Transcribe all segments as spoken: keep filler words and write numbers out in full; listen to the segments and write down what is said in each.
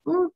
Oh,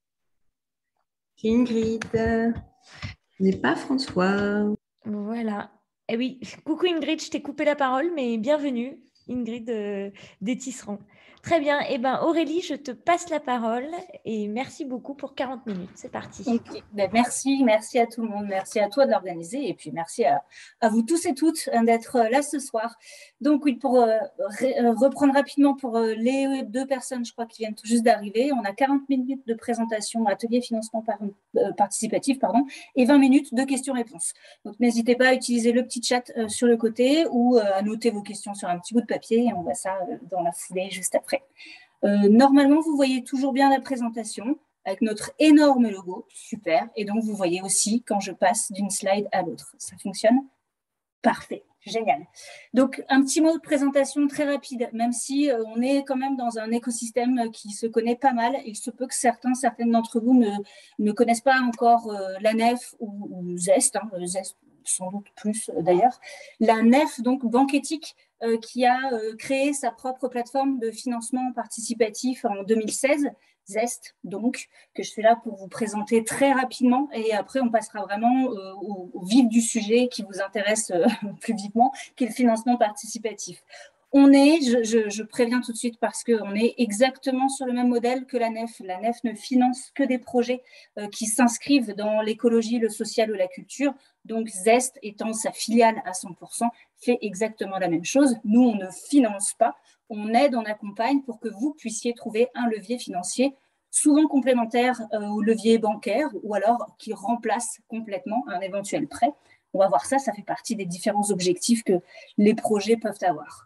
Ingrid, ce n'est pas François. Voilà. Eh oui, coucou Ingrid, je t'ai coupé la parole, mais bienvenue Ingrid euh, des Tisserands. Très bien. Eh ben Aurélie, je te passe la parole et merci beaucoup pour quarante minutes. C'est parti. Okay. Ben, merci, merci à tout le monde. Merci à toi de l'organiser et puis merci à, à vous tous et toutes d'être là ce soir. Donc oui, pour euh, reprendre rapidement pour euh, les deux personnes, je crois, qui viennent tout juste d'arriver, on a quarante minutes de présentation, atelier financement par, euh, participatif, pardon, et vingt minutes de questions-réponses. Donc n'hésitez pas à utiliser le petit chat euh, sur le côté ou euh, à noter vos questions sur un petit bout de papier et on voit ça euh, dans la foulée juste après. Euh, normalement, vous voyez toujours bien la présentation avec notre énorme logo, super. Et donc, vous voyez aussi quand je passe d'une slide à l'autre. Ça fonctionne? Parfait, génial. Donc, un petit mot de présentation très rapide, même si euh, on est quand même dans un écosystème qui se connaît pas mal. Il se peut que certains, certaines d'entre vous ne, ne connaissent pas encore euh, la Nef ou, ou Zest, hein, Zest sans doute plus euh, d'ailleurs. La Nef, donc Banque Éthique, euh, qui a euh, créé sa propre plateforme de financement participatif en deux mille seize. Zest, donc, que je suis là pour vous présenter très rapidement et après on passera vraiment euh, au, au vif du sujet qui vous intéresse euh, plus vivement, qui est le financement participatif. On est, je, je, je préviens tout de suite parce qu'on est exactement sur le même modèle que la Nef. La Nef ne finance que des projets euh, qui s'inscrivent dans l'écologie, le social ou la culture. Donc Zest, étant sa filiale à cent pour cent, fait exactement la même chose. Nous, on ne finance pas. On aide, on accompagne pour que vous puissiez trouver un levier financier, souvent complémentaire euh, au levier bancaire ou alors qui remplace complètement un éventuel prêt. On va voir ça, ça fait partie des différents objectifs que les projets peuvent avoir.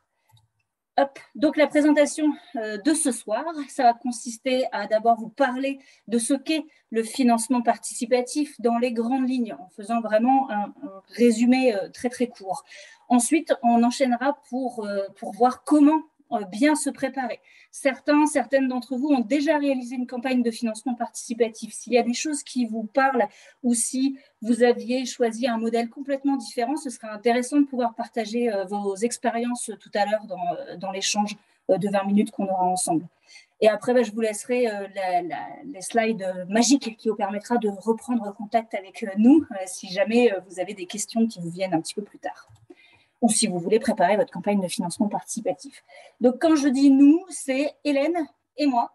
Hop. Donc la présentation euh, de ce soir, ça va consister à d'abord vous parler de ce qu'est le financement participatif dans les grandes lignes, en faisant vraiment un, un résumé euh, très très court. Ensuite, on enchaînera pour, euh, pour voir comment euh, bien se préparer. Certains, certaines d'entre vous ont déjà réalisé une campagne de financement participatif. S'il y a des choses qui vous parlent ou si vous aviez choisi un modèle complètement différent, ce serait intéressant de pouvoir partager euh, vos expériences tout à l'heure dans, dans l'échange euh, de vingt minutes qu'on aura ensemble. Et après, bah, je vous laisserai euh, la, la, les slides euh, magiques qui vous permettra de reprendre contact avec euh, nous euh, si jamais euh, vous avez des questions qui vous viennent un petit peu plus tard ou si vous voulez préparer votre campagne de financement participatif. Donc, quand je dis nous, c'est Hélène et moi.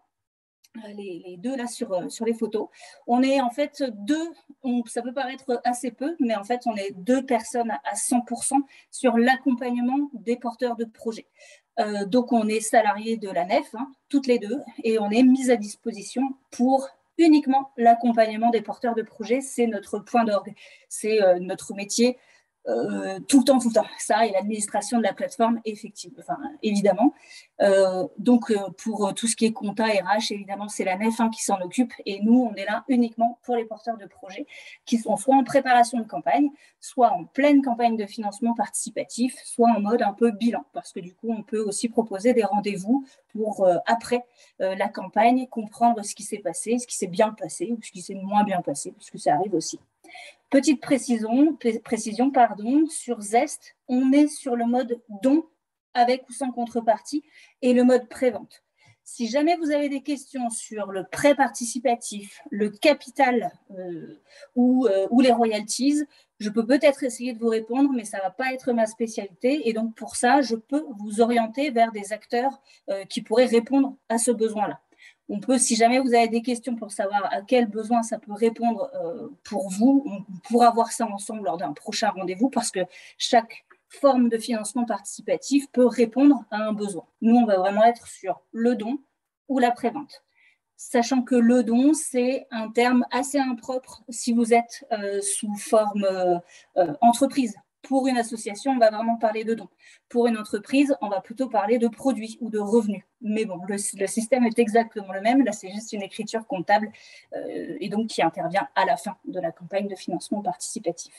Les, les deux là sur, sur les photos. On est en fait deux, on, ça peut paraître assez peu, mais en fait on est deux personnes à cent pour cent sur l'accompagnement des porteurs de projets. Euh, donc on est salariés de la Nef, hein, toutes les deux, et on est mis à disposition pour uniquement l'accompagnement des porteurs de projets. C'est notre point d'orgue, c'est euh, notre métier. Euh, tout le temps, tout le temps. Ça et l'administration de la plateforme, effectivement, enfin, évidemment. Euh, donc, euh, pour tout ce qui est compta, R H, évidemment, c'est la Nef hein, qui s'en occupe. Et nous, on est là uniquement pour les porteurs de projets qui sont soit en préparation de campagne, soit en pleine campagne de financement participatif, soit en mode un peu bilan. Parce que du coup, on peut aussi proposer des rendez-vous pour, euh, après euh, la campagne, comprendre ce qui s'est passé, ce qui s'est bien passé ou ce qui s'est moins bien passé, parce que ça arrive aussi. Petite précision, précision pardon, sur Zest, on est sur le mode don avec ou sans contrepartie et le mode pré-vente. Si jamais vous avez des questions sur le prêt participatif, le capital euh, ou, euh, ou les royalties, je peux peut-être essayer de vous répondre, mais ça ne va pas être ma spécialité. Et donc, pour ça, je peux vous orienter vers des acteurs euh, qui pourraient répondre à ce besoin-là. On peut, si jamais vous avez des questions pour savoir à quel besoin ça peut répondre euh, pour vous, on pourra voir ça ensemble lors d'un prochain rendez-vous parce que chaque forme de financement participatif peut répondre à un besoin. Nous, on va vraiment être sur le don ou la prévente. Sachant que le don, c'est un terme assez impropre si vous êtes euh, sous forme euh, euh, entreprise. Pour une association, on va vraiment parler de dons. Pour une entreprise, on va plutôt parler de produits ou de revenus. Mais bon, le, le système est exactement le même. Là, c'est juste une écriture comptable euh, et donc qui intervient à la fin de la campagne de financement participatif.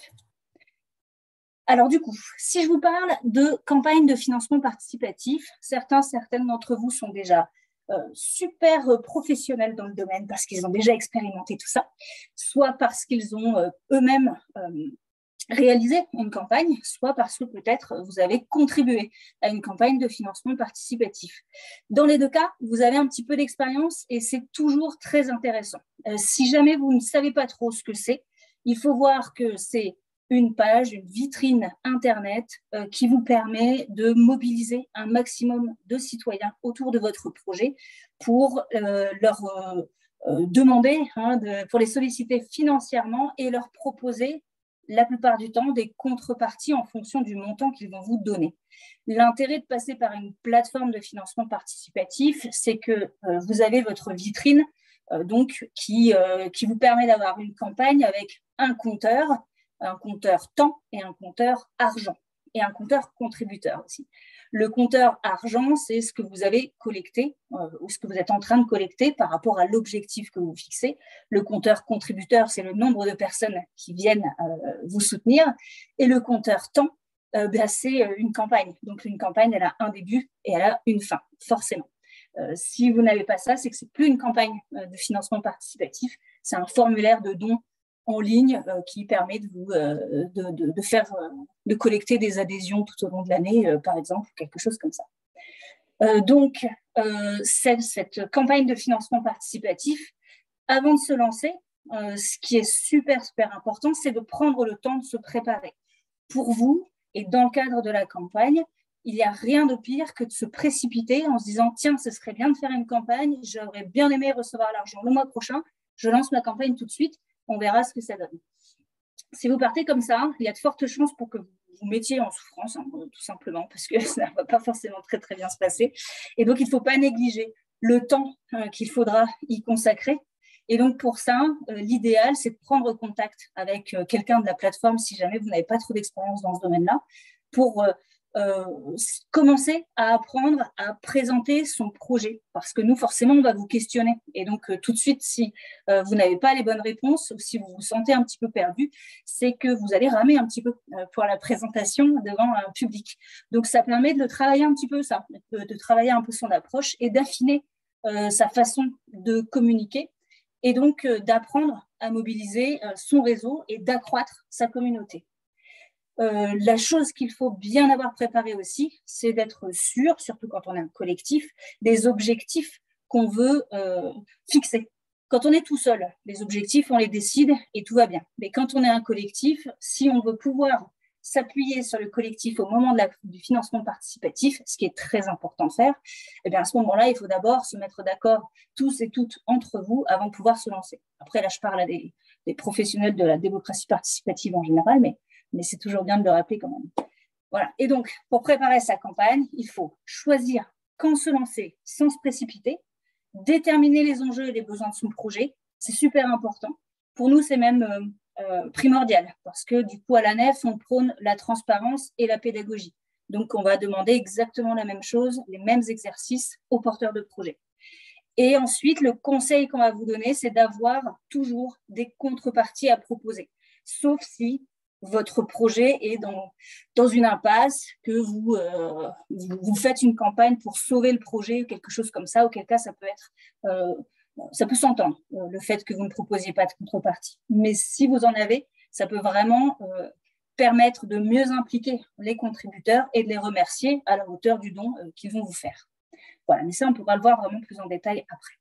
Alors du coup, si je vous parle de campagne de financement participatif, certains, certaines d'entre vous sont déjà euh, super professionnels dans le domaine parce qu'ils ont déjà expérimenté tout ça, soit parce qu'ils ont euh, eux-mêmes euh, réaliser une campagne, soit parce que peut-être vous avez contribué à une campagne de financement participatif. Dans les deux cas, vous avez un petit peu d'expérience et c'est toujours très intéressant. Euh, si jamais vous ne savez pas trop ce que c'est, il faut voir que c'est une page, une vitrine Internet euh, qui vous permet de mobiliser un maximum de citoyens autour de votre projet pour euh, leur euh, euh, demander, hein, de, pour les solliciter financièrement et leur proposer la plupart du temps des contreparties en fonction du montant qu'ils vont vous donner. L'intérêt de passer par une plateforme de financement participatif, c'est que euh, vous avez votre vitrine euh, donc, qui, euh, qui vous permet d'avoir une campagne avec un compteur, un compteur temps et un compteur argent, et un compteur contributeur aussi. Le compteur argent, c'est ce que vous avez collecté euh, ou ce que vous êtes en train de collecter par rapport à l'objectif que vous fixez. Le compteur contributeur, c'est le nombre de personnes qui viennent euh, vous soutenir. Et le compteur temps, euh, ben, c'est une campagne. Donc, une campagne, elle a un début et elle a une fin, forcément. Euh, si vous n'avez pas ça, c'est que ce n'est plus une campagne euh, de financement participatif, c'est un formulaire de don en ligne euh, qui permet de, vous, euh, de, de, de, faire, euh, de collecter des adhésions tout au long de l'année, euh, par exemple, quelque chose comme ça. Euh, donc, euh, cette, cette campagne de financement participatif, avant de se lancer, euh, ce qui est super, super important, c'est de prendre le temps de se préparer. Pour vous, et dans le cadre de la campagne, il n'y a rien de pire que de se précipiter en se disant « Tiens, ce serait bien de faire une campagne, j'aurais bien aimé recevoir l'argent le mois prochain, je lance ma campagne tout de suite. » On verra ce que ça donne. Si vous partez comme ça, il y a de fortes chances pour que vous vous mettiez en souffrance, hein, tout simplement, parce que ça ne va pas forcément très, très bien se passer. Et donc, il ne faut pas négliger le temps euh, qu'il faudra y consacrer. Et donc, pour ça, euh, l'idéal, c'est de prendre contact avec euh, quelqu'un de la plateforme, si jamais vous n'avez pas trop d'expérience dans ce domaine-là, pour euh, Euh, commencer à apprendre à présenter son projet, parce que nous, forcément, on va vous questionner. Et donc, euh, tout de suite, si euh, vous n'avez pas les bonnes réponses ou si vous vous sentez un petit peu perdu, c'est que vous allez ramer un petit peu euh, pour la présentation devant un public. Donc, ça permet de travailler un petit peu ça, de, de travailler un peu son approche et d'affiner euh, sa façon de communiquer et donc euh, d'apprendre à mobiliser euh, son réseau et d'accroître sa communauté. Euh, la chose qu'il faut bien avoir préparée aussi, c'est d'être sûr, surtout quand on est un collectif, des objectifs qu'on veut euh, fixer. Quand on est tout seul, les objectifs, on les décide et tout va bien. Mais quand on est un collectif, si on veut pouvoir s'appuyer sur le collectif au moment de la, du financement participatif, ce qui est très important de faire, eh bien à ce moment-là, il faut d'abord se mettre d'accord tous et toutes entre vous avant de pouvoir se lancer. Après, là, je parle à des, des professionnels de la démocratie participative en général, mais mais c'est toujours bien de le rappeler quand même. Voilà. Et donc, pour préparer sa campagne, il faut choisir quand se lancer sans se précipiter, déterminer les enjeux et les besoins de son projet, c'est super important. Pour nous, c'est même euh, euh, primordial, parce que du coup, à la Nef, on prône la transparence et la pédagogie. Donc, on va demander exactement la même chose, les mêmes exercices aux porteurs de projet. Et ensuite, le conseil qu'on va vous donner, c'est d'avoir toujours des contreparties à proposer, sauf si votre projet est dans, dans une impasse, que vous, euh, vous, vous faites une campagne pour sauver le projet ou quelque chose comme ça, auquel cas ça peut être, euh, ça peut s'entendre, euh, le fait que vous ne proposiez pas de contrepartie. Mais si vous en avez, ça peut vraiment euh, permettre de mieux impliquer les contributeurs et de les remercier à la hauteur du don euh, qu'ils vont vous faire. Voilà, mais ça, on pourra le voir vraiment plus en détail après.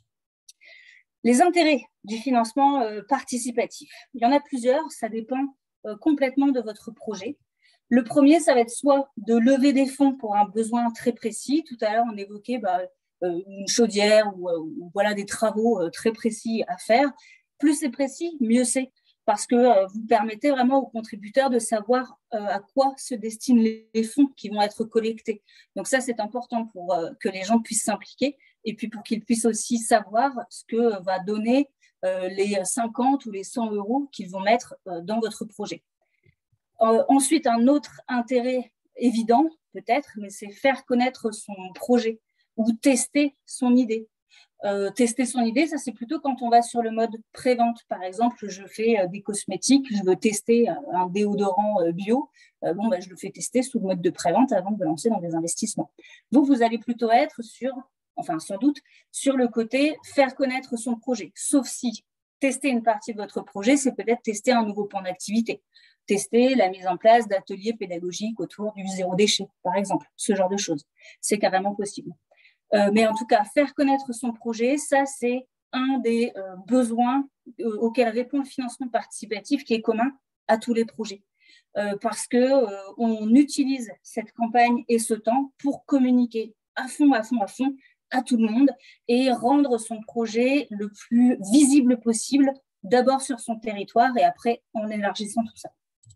Les intérêts du financement euh, participatif, il y en a plusieurs, ça dépend Euh, complètement de votre projet. Le premier, ça va être soit de lever des fonds pour un besoin très précis. Tout à l'heure, on évoquait bah, euh, une chaudière ou, euh, ou voilà, des travaux euh, très précis à faire. Plus c'est précis, mieux c'est, parce que euh, vous permettez vraiment aux contributeurs de savoir euh, à quoi se destinent les, les fonds qui vont être collectés. Donc ça, c'est important pour euh, que les gens puissent s'impliquer et puis pour qu'ils puissent aussi savoir ce que va donner Euh, les cinquante ou les cent euros qu'ils vont mettre euh, dans votre projet. Euh, ensuite, un autre intérêt évident, peut-être, mais c'est faire connaître son projet ou tester son idée. Euh, tester son idée, ça c'est plutôt quand on va sur le mode pré-vente. Par exemple, je fais euh, des cosmétiques, je veux tester un déodorant euh, bio, euh, bon, bah, je le fais tester sous le mode de pré-vente avant de me lancer dans des investissements. Vous, vous allez plutôt être sur enfin sans doute, sur le côté faire connaître son projet. Sauf si tester une partie de votre projet, c'est peut-être tester un nouveau point d'activité. tester la mise en place d'ateliers pédagogiques autour du zéro déchet, par exemple, ce genre de choses. C'est carrément possible. Euh, mais en tout cas, faire connaître son projet, ça, c'est un des euh, besoins euh, auxquels répond le financement participatif qui est commun à tous les projets. Euh, parce qu'on euh, utilise cette campagne et ce temps pour communiquer à fond, à fond, à fond à tout le monde et rendre son projet le plus visible possible, d'abord sur son territoire et après en élargissant tout ça.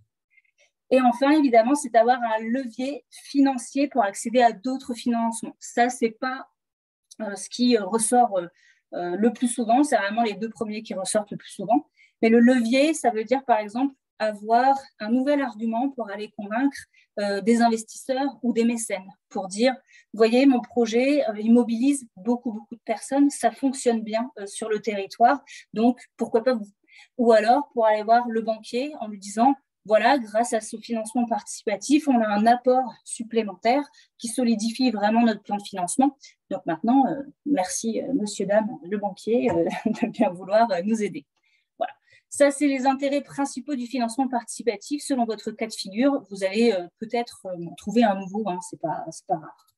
Et enfin, évidemment, c'est d'avoir un levier financier pour accéder à d'autres financements. Ça, ce n'est pas euh, ce qui euh, ressort euh, euh, le plus souvent, c'est vraiment les deux premiers qui ressortent le plus souvent. Mais le levier, ça veut dire, par exemple, avoir un nouvel argument pour aller convaincre euh, des investisseurs ou des mécènes, pour dire, vous voyez, mon projet, euh, il mobilise beaucoup, beaucoup de personnes, ça fonctionne bien euh, sur le territoire, donc pourquoi pas vous. Ou alors, pour aller voir le banquier en lui disant, voilà, grâce à ce financement participatif, on a un apport supplémentaire qui solidifie vraiment notre plan de financement. Donc maintenant, euh, merci, euh, monsieur, dame, le banquier, euh, de bien vouloir euh, nous aider. Voilà. Ça, c'est les intérêts principaux du financement participatif. Selon votre cas de figure, vous allez euh, peut-être euh, trouver un nouveau, hein, c'est pas, c'est pas rare.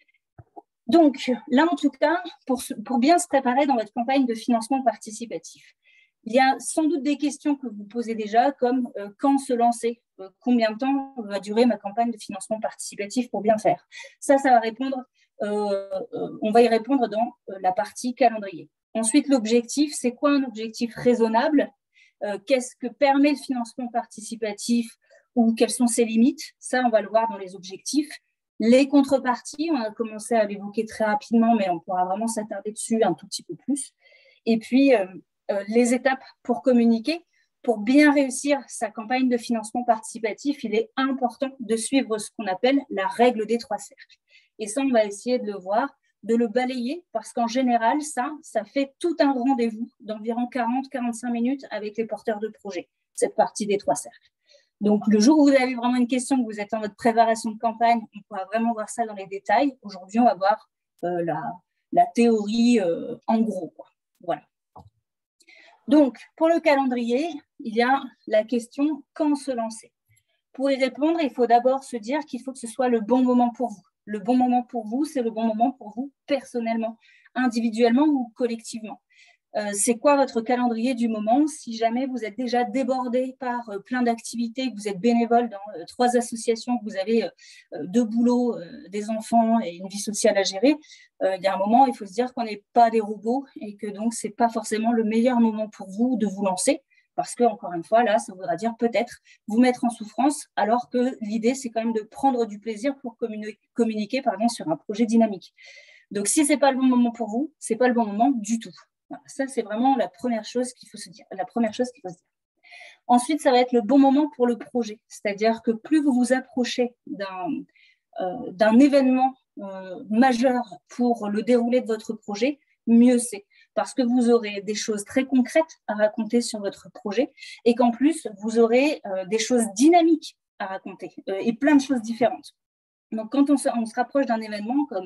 Donc, là, en tout cas, pour, pour bien se préparer dans votre campagne de financement participatif, il y a sans doute des questions que vous posez déjà, comme euh, quand se lancer, euh, combien de temps va durer ma campagne de financement participatif pour bien faire. Ça, ça va répondre, euh, euh, on va y répondre dans euh, la partie calendrier. Ensuite, l'objectif, c'est quoi un objectif raisonnable? euh, Qu'est-ce que permet le financement participatif ou quelles sont ses limites? Ça, on va le voir dans les objectifs. Les contreparties, on a commencé à l'évoquer très rapidement, mais on pourra vraiment s'attarder dessus un tout petit peu plus. Et puis, euh, Euh, les étapes pour communiquer. Pour bien réussir sa campagne de financement participatif, il est important de suivre ce qu'on appelle la règle des trois cercles. Et ça, on va essayer de le voir, de le balayer, parce qu'en général, ça, ça fait tout un rendez-vous d'environ quarante à quarante-cinq minutes avec les porteurs de projet, cette partie des trois cercles. Donc, le jour où vous avez vraiment une question, que vous êtes en mode préparation de campagne, on pourra vraiment voir ça dans les détails. Aujourd'hui, on va voir euh, la, la théorie euh, en gros, quoi. Voilà. Donc, pour le calendrier, il y a la question quand se lancer. Pour y répondre, il faut d'abord se dire qu'il faut que ce soit le bon moment pour vous. Le bon moment pour vous, c'est le bon moment pour vous personnellement, individuellement ou collectivement. Euh, c'est quoi votre calendrier du moment? Si jamais vous êtes déjà débordé par euh, plein d'activités, que vous êtes bénévole dans euh, trois associations, que vous avez euh, deux boulots, euh, des enfants et une vie sociale à gérer, euh, il y a un moment, il faut se dire qu'on n'est pas des robots et que donc ce n'est pas forcément le meilleur moment pour vous de vous lancer. Parce que, encore une fois, là, ça voudra dire peut-être vous mettre en souffrance, alors que l'idée, c'est quand même de prendre du plaisir pour communi- communiquer pardon, sur un projet dynamique. Donc, si ce n'est pas le bon moment pour vous, ce n'est pas le bon moment du tout. Voilà, ça, c'est vraiment la première chose qu'il faut se dire. La première chose qu'il faut se dire. Ensuite, ça va être le bon moment pour le projet. C'est-à-dire que plus vous vous approchez d'un, euh, d'un événement euh, majeur pour le déroulé de votre projet, mieux c'est. Parce que vous aurez des choses très concrètes à raconter sur votre projet et qu'en plus, vous aurez euh, des choses dynamiques à raconter euh, et plein de choses différentes. Donc, quand on se, on se rapproche d'un événement comme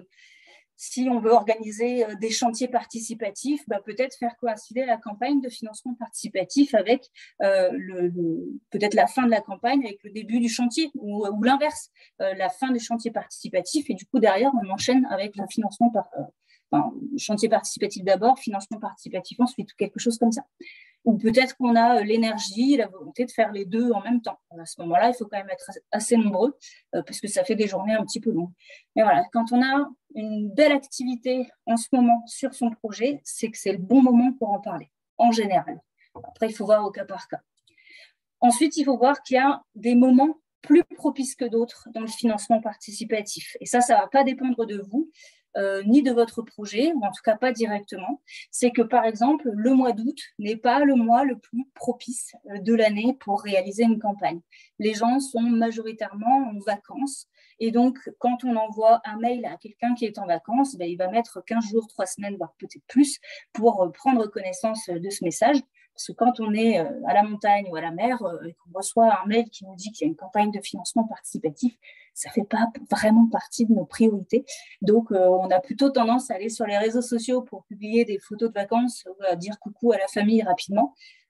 si on veut organiser euh, des chantiers participatifs, bah, peut-être faire coïncider la campagne de financement participatif avec euh, le, le, peut-être la fin de la campagne avec le début du chantier ou, ou l'inverse, euh, la fin du chantier participatif et du coup, derrière, on enchaîne avec le financement par... Euh, Enfin, chantier participatif d'abord, financement participatif ensuite, ou quelque chose comme ça. Ou peut-être qu'on a l'énergie et la volonté de faire les deux en même temps. À ce moment-là, il faut quand même être assez nombreux, euh, parce que ça fait des journées un petit peu longues. Mais voilà, quand on a une belle activité en ce moment sur son projet, c'est que c'est le bon moment pour en parler, en général. Après, il faut voir au cas par cas. Ensuite, il faut voir qu'il y a des moments plus propices que d'autres dans le financement participatif. Et ça, ça ne va pas dépendre de vous. Euh, ni de votre projet, ou en tout cas pas directement, c'est que par exemple, le mois d'août n'est pas le mois le plus propice de l'année pour réaliser une campagne. Les gens sont majoritairement en vacances et donc quand on envoie un mail à quelqu'un qui est en vacances, ben, il va mettre quinze jours, trois semaines, voire peut-être plus pour prendre connaissance de ce message. Parce que quand on est à la montagne ou à la mer et qu'on reçoit un mail qui nous dit qu'il y a une campagne de financement participatif, ça ne fait pas vraiment partie de nos priorités. Donc, euh, on a plutôt tendance à aller sur les réseaux sociaux pour publier des photos de vacances ou à dire coucou à la famille rapidement.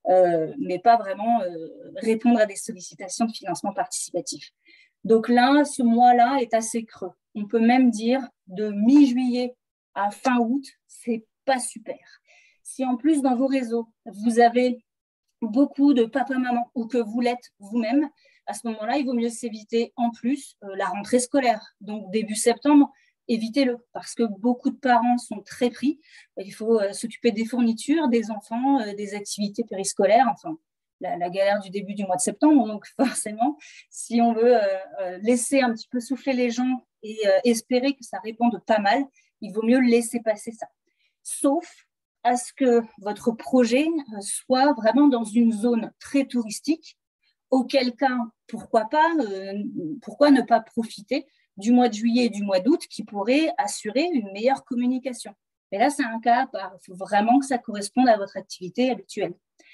euh, mais pas vraiment euh, répondre à des sollicitations de financement participatif. Donc là, ce mois-là est assez creux. On peut même dire de mi-juillet à fin août, c'est pas super. Si en plus dans vos réseaux, vous avez beaucoup de papa-maman ou que vous l'êtes vous-même, à ce moment-là, il vaut mieux s'éviter en plus euh, la rentrée scolaire. Donc début septembre, évitez-le parce que beaucoup de parents sont très pris. Il faut euh, s'occuper des fournitures, des enfants, euh, des activités périscolaires, enfin la, la galère du début du mois de septembre. Donc forcément, si on veut euh, euh, laisser un petit peu souffler les gens et euh, espérer que ça réponde pas mal, il vaut mieux laisser passer ça. Sauf à ce que votre projet soit vraiment dans une zone très touristique, auquel cas, pourquoi pas, euh, pourquoi ne pas profiter du mois de juillet et du mois d'août qui pourraient assurer une meilleure communication. Mais là, c'est un cas à part. Il faut vraiment que ça corresponde à votre activité habituelle.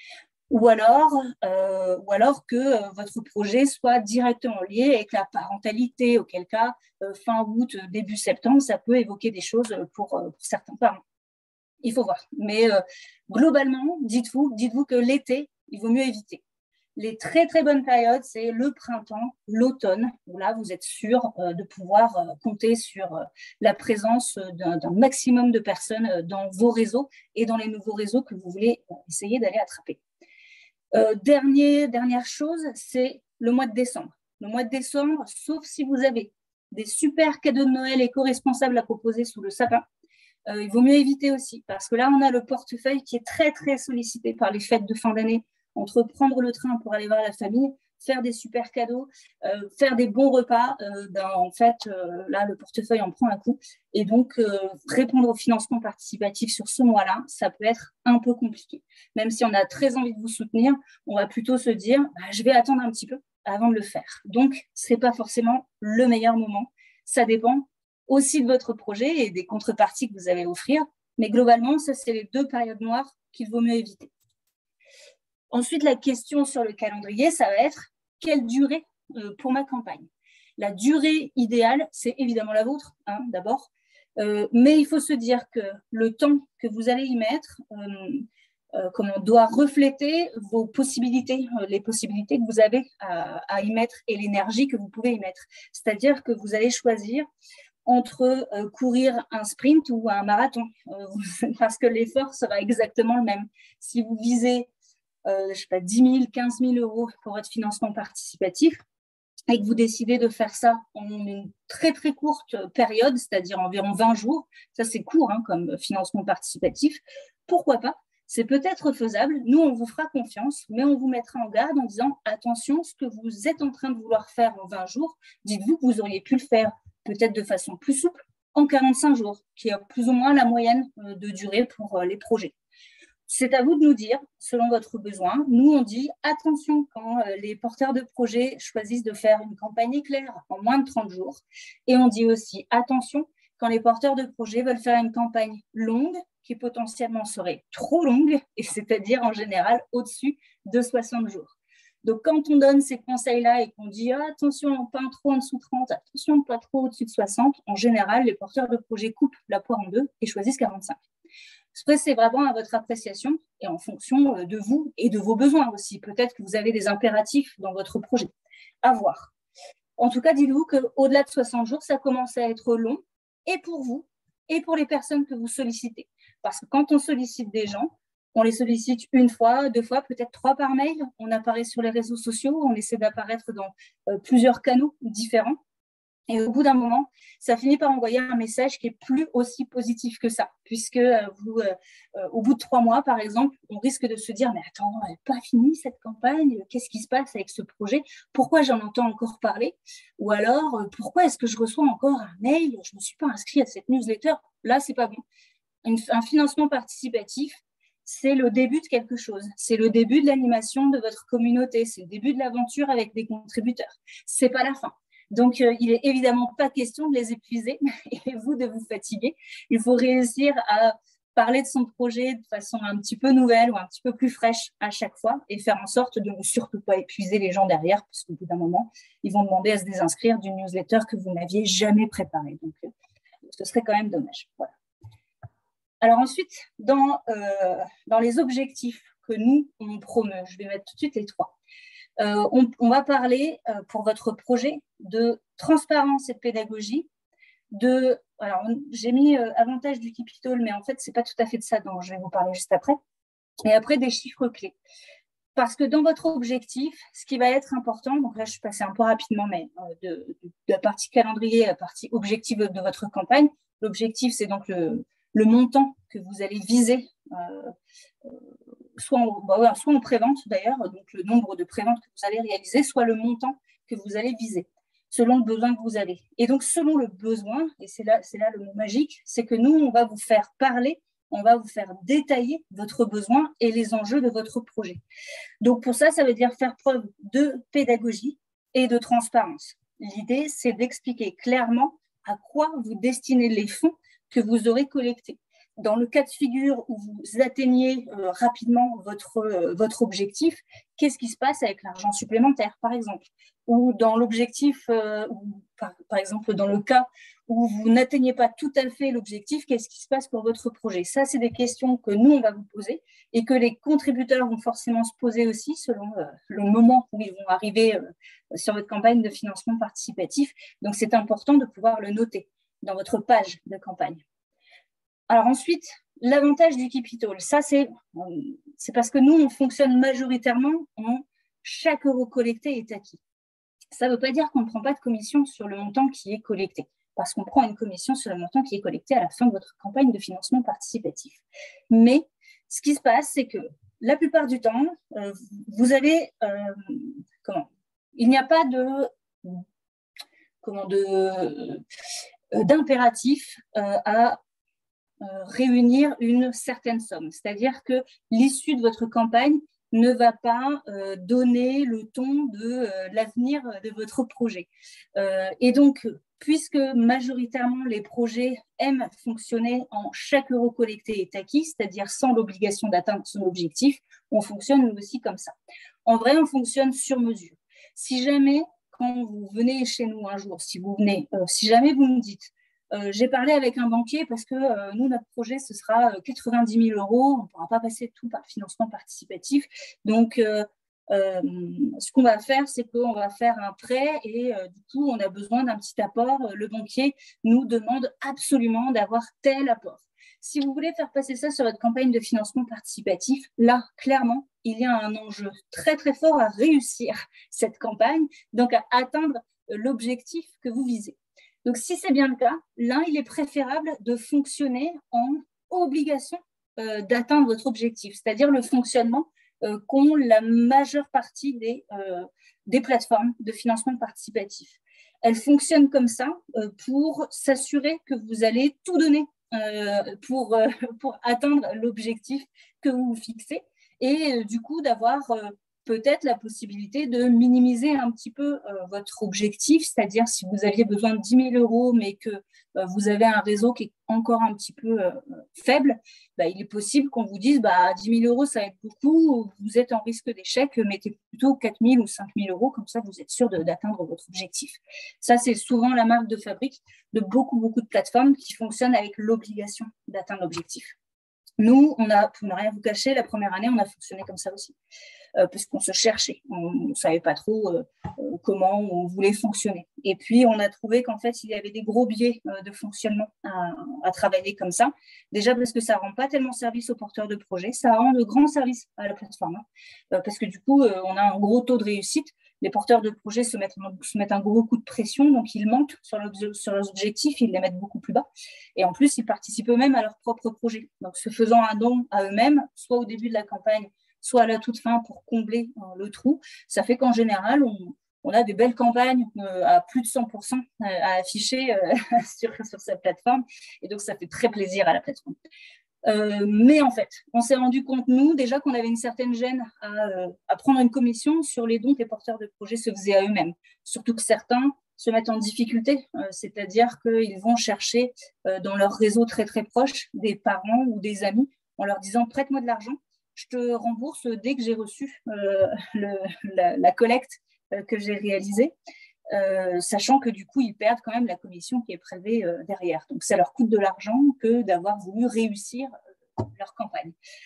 Ou alors, euh, ou alors que euh, votre projet soit directement lié avec la parentalité, auquel cas, euh, fin août, début septembre, ça peut évoquer des choses pour, euh, pour certains parents. Il faut voir. Mais euh, globalement, dites-vous, dites-vous que l'été, il vaut mieux éviter. Les très, très bonnes périodes, c'est le printemps, l'automne, où là, vous êtes sûr euh, de pouvoir euh, compter sur euh, la présence d'un, d'un maximum de personnes euh, dans vos réseaux et dans les nouveaux réseaux que vous voulez euh, essayer d'aller attraper. Euh, dernier, dernière chose, c'est le mois de décembre. Le mois de décembre, sauf si vous avez des super cadeaux de Noël éco-responsables à proposer sous le sapin, euh, il vaut mieux éviter aussi, parce que là, on a le portefeuille qui est très, très sollicité par les fêtes de fin d'année, entre prendre le train pour aller voir la famille, faire des super cadeaux, euh, faire des bons repas. Euh, ben, en fait, euh, là, le portefeuille en prend un coup. Et donc, euh, répondre au financement participatif sur ce mois-là, ça peut être un peu compliqué. Même si on a très envie de vous soutenir, on va plutôt se dire, bah, je vais attendre un petit peu avant de le faire. Donc, ce n'est pas forcément le meilleur moment. Ça dépend aussi de votre projet et des contreparties que vous allez offrir. Mais globalement, ça, c'est les deux périodes noires qu'il vaut mieux éviter. Ensuite, la question sur le calendrier, ça va être quelle durée euh, pour ma campagne. La durée idéale, c'est évidemment la vôtre, hein, d'abord. Euh, mais il faut se dire que le temps que vous allez y mettre euh, euh, comment, doit refléter vos possibilités, euh, les possibilités que vous avez à, à y mettre et l'énergie que vous pouvez y mettre. C'est-à-dire que vous allez choisir entre euh, courir un sprint ou un marathon, euh, parce que l'effort sera exactement le même. Si vous visez Euh, je ne sais pas, dix mille, quinze mille euros pour votre financement participatif et que vous décidez de faire ça en une très très courte période, c'est-à-dire environ vingt jours, ça c'est court hein, comme financement participatif, pourquoi pas? C'est peut-être faisable, nous on vous fera confiance, mais on vous mettra en garde en disant attention, ce que vous êtes en train de vouloir faire en vingt jours, dites-vous que vous auriez pu le faire peut-être de façon plus souple en quarante-cinq jours, qui est plus ou moins la moyenne de durée pour les projets. C'est à vous de nous dire, selon votre besoin. Nous, on dit attention quand les porteurs de projets choisissent de faire une campagne éclair en moins de trente jours. Et on dit aussi attention quand les porteurs de projets veulent faire une campagne longue qui potentiellement serait trop longue, et c'est-à-dire en général au-dessus de soixante jours. Donc, quand on donne ces conseils-là et qu'on dit ah, attention, pas trop en dessous de trente, attention, pas trop au-dessus de soixante, en général, les porteurs de projets coupent la poire en deux et choisissent quarante-cinq. Après, c'est vraiment à votre appréciation et en fonction de vous et de vos besoins aussi. Peut-être que vous avez des impératifs dans votre projet. À voir. En tout cas, dites-vous qu'au-delà de soixante jours, ça commence à être long et pour vous et pour les personnes que vous sollicitez. Parce que quand on sollicite des gens, on les sollicite une fois, deux fois, peut-être trois par mail. On apparaît sur les réseaux sociaux, on essaie d'apparaître dans euh, plusieurs canaux différents. Et au bout d'un moment, ça finit par envoyer un message qui est plus aussi positif que ça, puisque euh, vous, euh, euh, au bout de trois mois, par exemple, on risque de se dire « Mais attends, elle n'est pas finie cette campagne, qu'est-ce qui se passe avec ce projet? Pourquoi j'en entends encore parler? Ou alors, euh, pourquoi est-ce que je reçois encore un mail? Je ne me suis pas inscrit à cette newsletter. » Là, ce n'est pas bon. Une, un financement participatif, c'est le début de quelque chose. C'est le début de l'animation de votre communauté. C'est le début de l'aventure avec des contributeurs. Ce n'est pas la fin. Donc, euh, il n'est évidemment pas question de les épuiser et vous de vous fatiguer. Il faut réussir à parler de son projet de façon un petit peu nouvelle ou un petit peu plus fraîche à chaque fois et faire en sorte de ne surtout pas épuiser les gens derrière, parce qu'au bout d'un moment, ils vont demander à se désinscrire d'une newsletter que vous n'aviez jamais préparée. Donc, euh, ce serait quand même dommage. Voilà. Alors ensuite, dans, euh, dans les objectifs que nous, on promeut. Je vais mettre tout de suite les trois. Euh, on, on va parler euh, pour votre projet de transparence et de pédagogie. De, alors, j'ai mis euh, avantage du capital, mais en fait, ce n'est pas tout à fait de ça dont je vais vous parler juste après. Et après, des chiffres clés. Parce que dans votre objectif, ce qui va être important, donc là, je suis passée un peu rapidement, mais euh, de, de, de la partie calendrier à la partie objectif de, de votre campagne. L'objectif, c'est donc le, le montant que vous allez viser, euh, euh, soit, en, bah ouais, soit en prévente d'ailleurs, donc le nombre de préventes que vous allez réaliser, soit le montant que vous allez viser, selon le besoin que vous avez. Et donc, selon le besoin, et c'est là, c'est là le mot magique, c'est que nous, on va vous faire parler, on va vous faire détailler votre besoin et les enjeux de votre projet. Donc, pour ça, ça veut dire faire preuve de pédagogie et de transparence. L'idée, c'est d'expliquer clairement à quoi vous destinez les fonds que vous aurez collectés. Dans le cas de figure où vous atteignez euh, rapidement votre, euh, votre objectif, qu'est-ce qui se passe avec l'argent supplémentaire, par exemple? Ou dans l'objectif, euh, par, par exemple, dans le cas où vous n'atteignez pas tout à fait l'objectif, qu'est-ce qui se passe pour votre projet? Ça, c'est des questions que nous, on va vous poser et que les contributeurs vont forcément se poser aussi selon euh, le moment où ils vont arriver euh, sur votre campagne de financement participatif. Donc, c'est important de pouvoir le noter dans votre page de campagne. Alors ensuite, l'avantage du capital, ça c'est, c'est parce que nous, on fonctionne majoritairement en chaque euro collecté est acquis. Ça ne veut pas dire qu'on ne prend pas de commission sur le montant qui est collecté, parce qu'on prend une commission sur le montant qui est collecté à la fin de votre campagne de financement participatif. Mais ce qui se passe, c'est que la plupart du temps, euh, vous avez, euh, comment, il n'y a pas de, comment, de, euh, d'impératif euh, à Euh, réunir une certaine somme. C'est-à-dire que l'issue de votre campagne ne va pas euh, donner le ton de euh, l'avenir de votre projet. Euh, et donc, puisque majoritairement les projets aiment fonctionner en chaque euro collecté est acquis, c'est-à-dire sans l'obligation d'atteindre son objectif, on fonctionne nous aussi comme ça. En vrai, on fonctionne sur mesure. Si jamais, quand vous venez chez nous un jour, si vous venez, euh, si jamais vous me dites Euh, j'ai parlé avec un banquier parce que euh, nous, notre projet, ce sera quatre-vingt-dix mille euros. On ne pourra pas passer tout par le financement participatif. Donc, euh, euh, ce qu'on va faire, c'est qu'on va faire un prêt et euh, du coup, on a besoin d'un petit apport. Le banquier nous demande absolument d'avoir tel apport. Si vous voulez faire passer ça sur votre campagne de financement participatif, là, clairement, il y a un enjeu très, très fort à réussir cette campagne, donc à atteindre l'objectif que vous visez. Donc, si c'est bien le cas, là, il est préférable de fonctionner en obligation euh, d'atteindre votre objectif, c'est-à-dire le fonctionnement euh, qu'ont la majeure partie des, euh, des plateformes de financement participatif. Elles fonctionnent comme ça euh, pour s'assurer que vous allez tout donner euh, pour, euh, pour atteindre l'objectif que vous vous fixez et euh, du coup d'avoir euh, peut-être la possibilité de minimiser un petit peu euh, votre objectif, c'est-à-dire si vous aviez besoin de dix mille euros, mais que euh, vous avez un réseau qui est encore un petit peu euh, faible, bah, il est possible qu'on vous dise bah, dix mille euros, ça va être beaucoup, vous êtes en risque d'échec, mettez plutôt quatre mille ou cinq mille euros, comme ça vous êtes sûr de, d'atteindre votre objectif. Ça, c'est souvent la marque de fabrique de beaucoup, beaucoup de plateformes qui fonctionnent avec l'obligation d'atteindre l'objectif. Nous, on a, pour ne rien vous cacher, la première année, on a fonctionné comme ça aussi. Euh, puisqu'on se cherchait, on ne savait pas trop euh, euh, comment on voulait fonctionner. Et puis, on a trouvé qu'en fait, il y avait des gros biais euh, de fonctionnement à, à travailler comme ça. Déjà parce que ça ne rend pas tellement service aux porteurs de projets, ça rend de grands services à la plateforme, hein, euh, parce que du coup, euh, on a un gros taux de réussite. Les porteurs de projets se mettent, se mettent un gros coup de pression, donc ils mentent sur, sur leurs objectifs, ils les mettent beaucoup plus bas. Et en plus, ils participent eux-mêmes à leur propre projet. Donc, se faisant un don à eux-mêmes, soit au début de la campagne, soit à la toute fin pour combler euh, le trou. Ça fait qu'en général, on, on a des belles campagnes euh, à plus de cent pour cent à afficher euh, sur, sur cette plateforme. Et donc, ça fait très plaisir à la plateforme. Euh, mais en fait, on s'est rendu compte, nous, déjà qu'on avait une certaine gêne à, euh, à prendre une commission sur les dons que les porteurs de projets se faisaient à eux-mêmes. Surtout que certains se mettent en difficulté, euh, c'est-à-dire qu'ils vont chercher euh, dans leur réseau très, très proche des parents ou des amis en leur disant « prête-moi de l'argent ». Je te rembourse dès que j'ai reçu euh, le, la, la collecte euh, que j'ai réalisée, euh, sachant que du coup, ils perdent quand même la commission qui est prélevée euh, derrière. Donc, ça leur coûte de l'argent que d'avoir voulu réussir euh, leur campagne.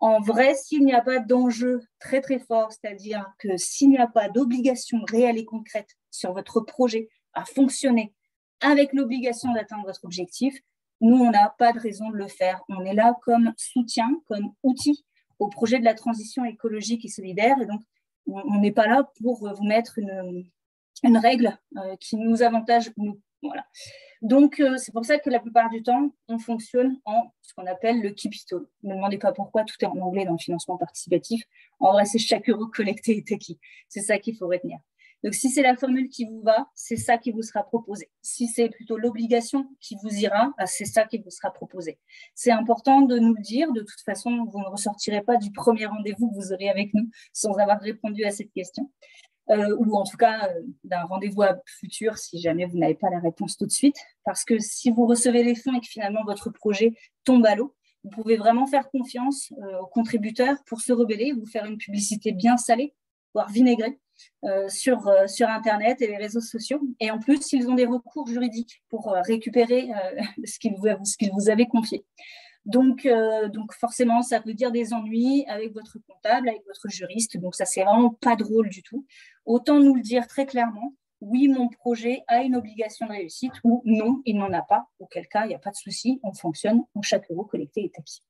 En vrai, s'il n'y a pas d'enjeu très très fort, c'est-à-dire que s'il n'y a pas d'obligation réelle et concrète sur votre projet à fonctionner avec l'obligation d'atteindre votre objectif, nous, on n'a pas de raison de le faire. On est là comme soutien, comme outil au projet de la transition écologique et solidaire. Et donc, on n'est pas là pour vous mettre une, une règle euh, qui nous avantage, nous. Voilà. Donc, euh, c'est pour ça que la plupart du temps, on fonctionne en ce qu'on appelle le keep it all. Ne me demandez pas pourquoi, tout est en anglais dans le financement participatif. En vrai, c'est chaque euro collecté est acquis. C'est ça qu'il faut retenir. Donc, si c'est la formule qui vous va, c'est ça qui vous sera proposé. Si c'est plutôt l'obligation qui vous ira, c'est ça qui vous sera proposé. C'est important de nous le dire. De toute façon, vous ne ressortirez pas du premier rendez-vous que vous aurez avec nous sans avoir répondu à cette question. Euh, ou en tout cas euh, d'un rendez-vous futur si jamais vous n'avez pas la réponse tout de suite. Parce que si vous recevez les fonds et que finalement votre projet tombe à l'eau, vous pouvez vraiment faire confiance euh, aux contributeurs pour se rebeller, vous faire une publicité bien salée, voire vinaigrée, euh, sur, euh, sur Internet et les réseaux sociaux. Et en plus, ils ont des recours juridiques pour euh, récupérer euh, ce qu'ils vous, ce qu'ils vous avaient confié. Donc, euh, donc forcément, ça veut dire des ennuis avec votre comptable, avec votre juriste. Donc ça, c'est vraiment pas drôle du tout. Autant nous le dire très clairement. Oui, mon projet a une obligation de réussite ou non, il n'en a pas. Auquel cas, il n'y a pas de souci, on fonctionne, en chaque euro collecté est acquis.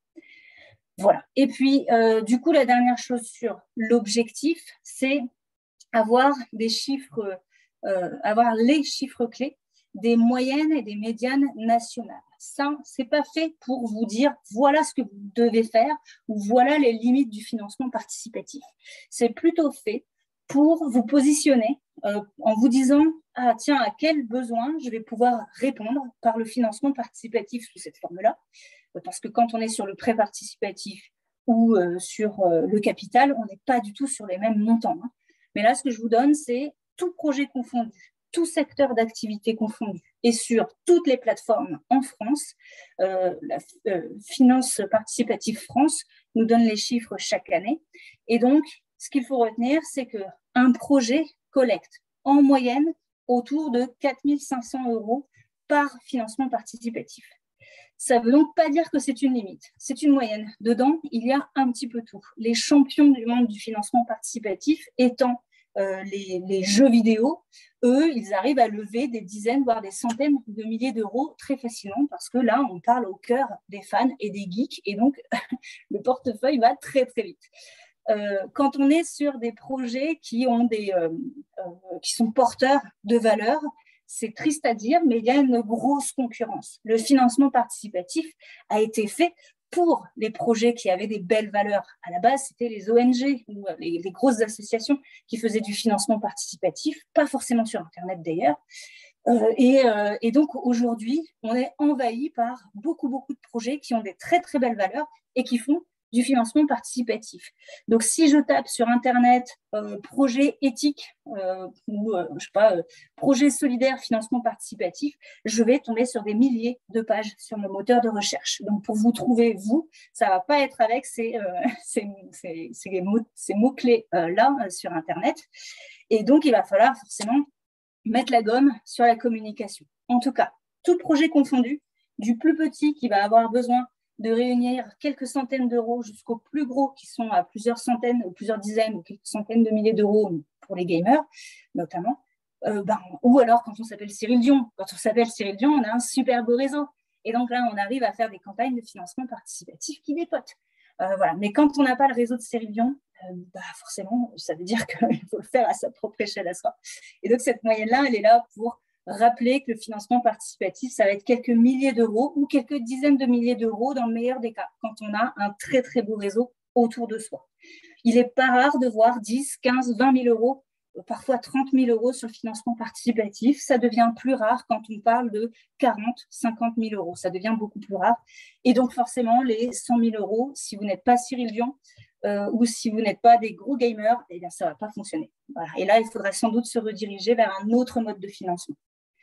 Voilà. Et puis, euh, du coup, la dernière chose sur l'objectif, c'est avoir des chiffres, euh, avoir les chiffres clés des moyennes et des médianes nationales. Ça, c'est pas fait pour vous dire voilà ce que vous devez faire ou voilà les limites du financement participatif. C'est plutôt fait pour vous positionner euh, en vous disant ah tiens, à quel besoin je vais pouvoir répondre par le financement participatif sous cette forme-là. Parce que quand on est sur le prêt participatif ou euh, sur euh, le capital, on n'est pas du tout sur les mêmes montants. Hein. Mais là, ce que je vous donne, c'est tout projet confondu, tout secteur d'activité confondu, et sur toutes les plateformes en France, euh, la euh, Finance Participative France nous donne les chiffres chaque année. Et donc, ce qu'il faut retenir, c'est qu'un projet collecte en moyenne autour de quatre mille cinq cents euros par financement participatif. Ça ne veut donc pas dire que c'est une limite, c'est une moyenne. Dedans, il y a un petit peu tout. Les champions du monde du financement participatif étant euh, les, les jeux vidéo, eux, ils arrivent à lever des dizaines, voire des centaines de milliers d'euros très facilement parce que là, on parle au cœur des fans et des geeks et donc le portefeuille va très, très vite. Euh, quand on est sur des projets qui, ont des, euh, euh, qui sont porteurs de valeur, c'est triste à dire, mais il y a une grosse concurrence. Le financement participatif a été fait pour les projets qui avaient des belles valeurs. À la base, c'était les O N G ou les, les grosses associations qui faisaient du financement participatif, pas forcément sur Internet d'ailleurs. Euh, et, euh, et donc aujourd'hui, on est envahi par beaucoup, beaucoup de projets qui ont des très, très belles valeurs et qui font du financement participatif. Donc, si je tape sur Internet euh, projet éthique euh, ou, euh, je sais pas, euh, projet solidaire financement participatif, je vais tomber sur des milliers de pages sur le moteur de recherche. Donc, pour vous trouver, vous, ça ne va pas être avec ces, euh, ces, ces, ces, mots, ces mots-clés euh, là euh, sur Internet. Et donc, il va falloir forcément mettre la gomme sur la communication. En tout cas, tout projet confondu, du plus petit qui va avoir besoin de réunir quelques centaines d'euros jusqu'aux plus gros qui sont à plusieurs centaines, ou plusieurs dizaines, ou quelques centaines de milliers d'euros pour les gamers, notamment. Euh, ben, ou alors, quand on s'appelle Cyril Dion. Quand on s'appelle Cyril Dion, on a un super beau réseau. Et donc là, on arrive à faire des campagnes de financement participatif qui dépotent. Euh, voilà. Mais quand on n'a pas le réseau de Cyril Dion, euh, bah forcément, ça veut dire qu'il faut le faire à sa propre échelle à soi. Et donc, cette moyenne-là, elle est là pour rappeler que le financement participatif, ça va être quelques milliers d'euros ou quelques dizaines de milliers d'euros dans le meilleur des cas, quand on a un très, très beau réseau autour de soi. Il n'est pas rare de voir dix, quinze, vingt mille euros, parfois trente mille euros sur le financement participatif. Ça devient plus rare quand on parle de quarante, cinquante mille euros. Ça devient beaucoup plus rare. Et donc, forcément, les cent mille euros, si vous n'êtes pas Cyril Dion, Euh, ou si vous n'êtes pas des gros gamers, eh bien, ça ne va pas fonctionner. Voilà. Et là, il faudra sans doute se rediriger vers un autre mode de financement.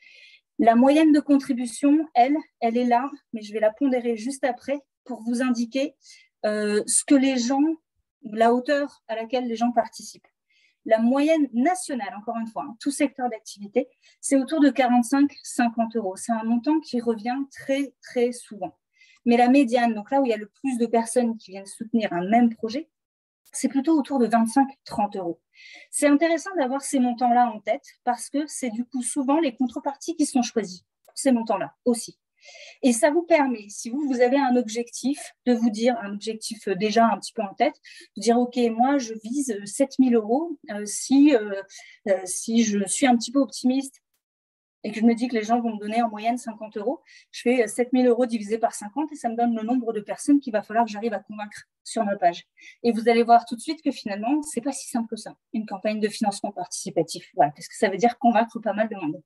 La moyenne de contribution, elle, elle est là, mais je vais la pondérer juste après pour vous indiquer euh, ce que les gens, la hauteur à laquelle les gens participent. La moyenne nationale, encore une fois, hein, tout secteur d'activité, c'est autour de quarante-cinq à cinquante euros. C'est un montant qui revient très, très souvent. Mais la médiane, donc là où il y a le plus de personnes qui viennent soutenir un même projet, c'est plutôt autour de vingt-cinq à trente euros. C'est intéressant d'avoir ces montants-là en tête parce que c'est du coup souvent les contreparties qui sont choisies pour ces montants-là aussi. Et ça vous permet, si vous, vous avez un objectif, de vous dire, un objectif déjà un petit peu en tête, de dire, OK, moi, je vise sept mille euros. Euh, si, euh, euh, si je suis un petit peu optimiste et que je me dis que les gens vont me donner en moyenne cinquante euros, je fais sept mille euros divisé par cinquante et ça me donne le nombre de personnes qu'il va falloir que j'arrive à convaincre sur ma page. Et vous allez voir tout de suite que finalement, ce n'est pas si simple que ça, une campagne de financement participatif. Voilà, parce que ça veut dire convaincre pas mal de monde.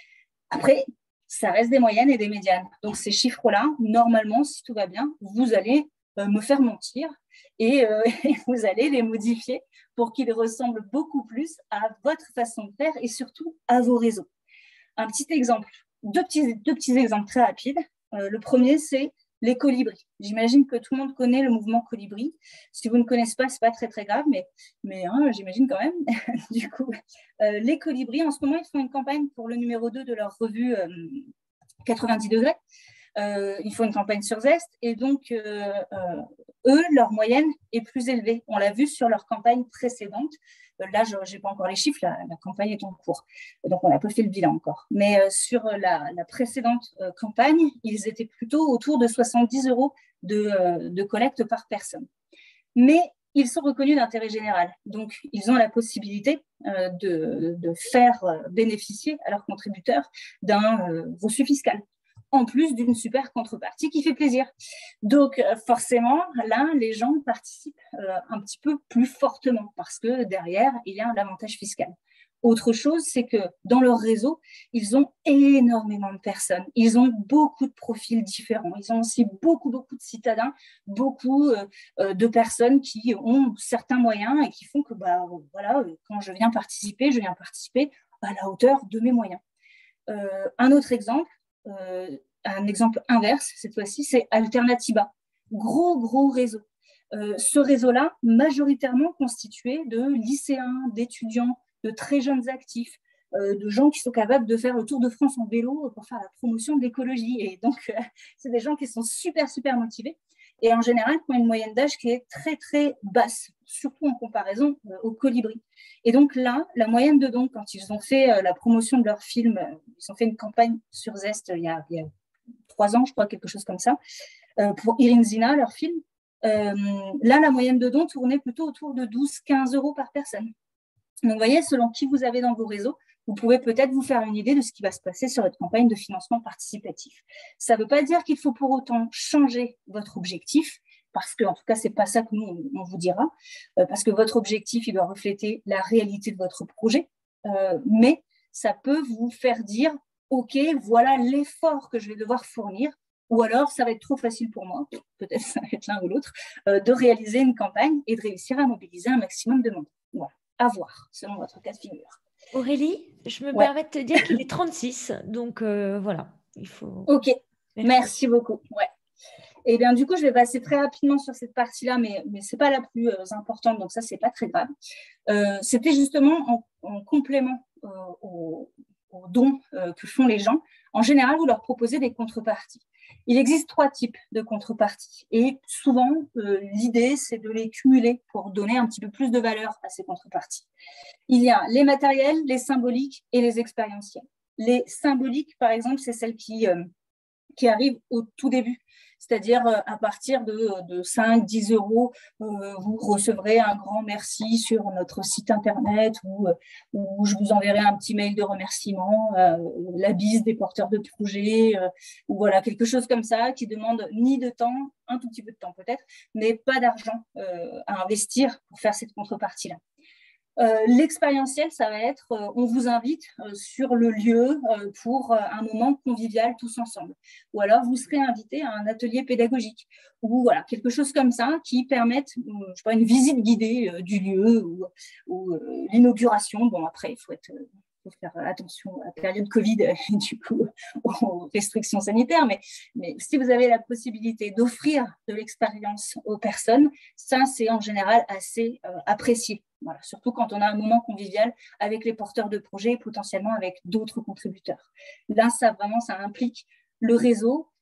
Après, ça reste des moyennes et des médianes. Donc, ces chiffres-là, normalement, si tout va bien, vous allez euh, me faire mentir et, euh, et vous allez les modifier pour qu'ils ressemblent beaucoup plus à votre façon de faire et surtout à vos réseaux. Un petit exemple, deux petits, deux petits exemples très rapides. Euh, le premier, c'est les colibris. J'imagine que tout le monde connaît le mouvement colibri. Si vous ne connaissez pas, ce n'est pas très, très grave, mais, mais hein, j'imagine quand même. Du coup, euh, les colibris, en ce moment, ils font une campagne pour le numéro deux de leur revue euh, quatre-vingt-dix degrés. Euh, ils font une campagne sur Zest et donc, euh, euh, eux, leur moyenne est plus élevée. On l'a vu sur leur campagne précédente. Euh, là, je n'ai pas encore les chiffres, la, la campagne est en cours. Donc, on n'a pas fait le bilan encore. Mais euh, sur la, la précédente euh, campagne, ils étaient plutôt autour de soixante-dix euros de, euh, de collecte par personne. Mais ils sont reconnus d'intérêt général. Donc, ils ont la possibilité euh, de, de faire bénéficier à leurs contributeurs d'un euh, reçu fiscal, en plus d'une super contrepartie qui fait plaisir. Donc, forcément, là, les gens participent euh, un petit peu plus fortement parce que derrière, il y a un avantage fiscal. Autre chose, c'est que dans leur réseau, ils ont énormément de personnes. Ils ont beaucoup de profils différents. Ils ont aussi beaucoup, beaucoup de citadins, beaucoup euh, de personnes qui ont certains moyens et qui font que, bah, voilà, quand je viens participer, je viens participer à la hauteur de mes moyens. Euh, un autre exemple, euh, un exemple inverse, cette fois-ci, c'est Alternativa. Gros, gros réseau. Euh, ce réseau-là, majoritairement constitué de lycéens, d'étudiants, de très jeunes actifs, euh, de gens qui sont capables de faire le tour de France en vélo pour faire la promotion de l'écologie. Et donc, euh, c'est des gens qui sont super, super motivés et en général qui ont une moyenne d'âge qui est très, très basse, surtout en comparaison euh, aux colibris. Et donc là, la moyenne de dons, quand ils ont fait euh, la promotion de leur film, euh, ils ont fait une campagne sur Zest euh, il, y a, il y a trois ans, je crois, quelque chose comme ça, euh, pour Irin Zina, leur film. Euh, là, la moyenne de dons tournait plutôt autour de douze à quinze euros par personne. Donc, vous voyez, selon qui vous avez dans vos réseaux, vous pouvez peut-être vous faire une idée de ce qui va se passer sur votre campagne de financement participatif. Ça ne veut pas dire qu'il faut pour autant changer votre objectif, parce qu'en tout cas, ce n'est pas ça que nous, on, on vous dira, euh, parce que votre objectif, il doit refléter la réalité de votre projet, euh, mais ça peut vous faire dire, OK, voilà l'effort que je vais devoir fournir, ou alors ça va être trop facile pour moi, peut-être ça va être l'un ou l'autre, euh, de réaliser une campagne et de réussir à mobiliser un maximum de monde. Voilà, à voir, selon votre cas de figure. Aurélie, je me ouais. permets de te dire qu'il est trente-six, donc euh, voilà, il faut... Ok, merci, merci beaucoup. Ouais. Et bien du coup, je vais passer très rapidement sur cette partie-là, mais, mais ce n'est pas la plus euh, importante, donc ça, ce n'est pas très grave. Euh, C'était justement en, en complément euh, aux, aux dons euh, que font les gens. En général, vous leur proposez des contreparties. Il existe trois types de contreparties et souvent, euh, l'idée, c'est de les cumuler pour donner un petit peu plus de valeur à ces contreparties. Il y a les matériels, les symboliques et les expérientiels. Les symboliques, par exemple, c'est celles qui, euh, qui arrivent au tout début. C'est-à-dire euh, à partir de, de cinq à dix euros, euh, vous recevrez un grand merci sur notre site internet ou, euh, ou je vous enverrai un petit mail de remerciement, euh, la bise des porteurs de projets, euh, ou voilà, quelque chose comme ça qui demande ni de temps, un tout petit peu de temps peut-être, mais pas d'argent euh, à investir pour faire cette contrepartie-là. Euh, l'expérientiel, ça va être, euh, on vous invite euh, sur le lieu euh, pour euh, un moment convivial tous ensemble. Ou alors, vous serez invité à un atelier pédagogique ou voilà, quelque chose comme ça qui permette, euh, je sais pas, une visite guidée euh, du lieu ou, ou euh, l'inauguration. Bon, après, il faut être... Euh, Il faut faire attention à la période Covid et du coup aux restrictions sanitaires, mais, mais si vous avez la possibilité d'offrir de l'expérience aux personnes, ça c'est en général assez euh, apprécié. Voilà, surtout quand on a un moment convivial avec les porteurs de projets et potentiellement avec d'autres contributeurs. Là, ça vraiment, ça implique le réseau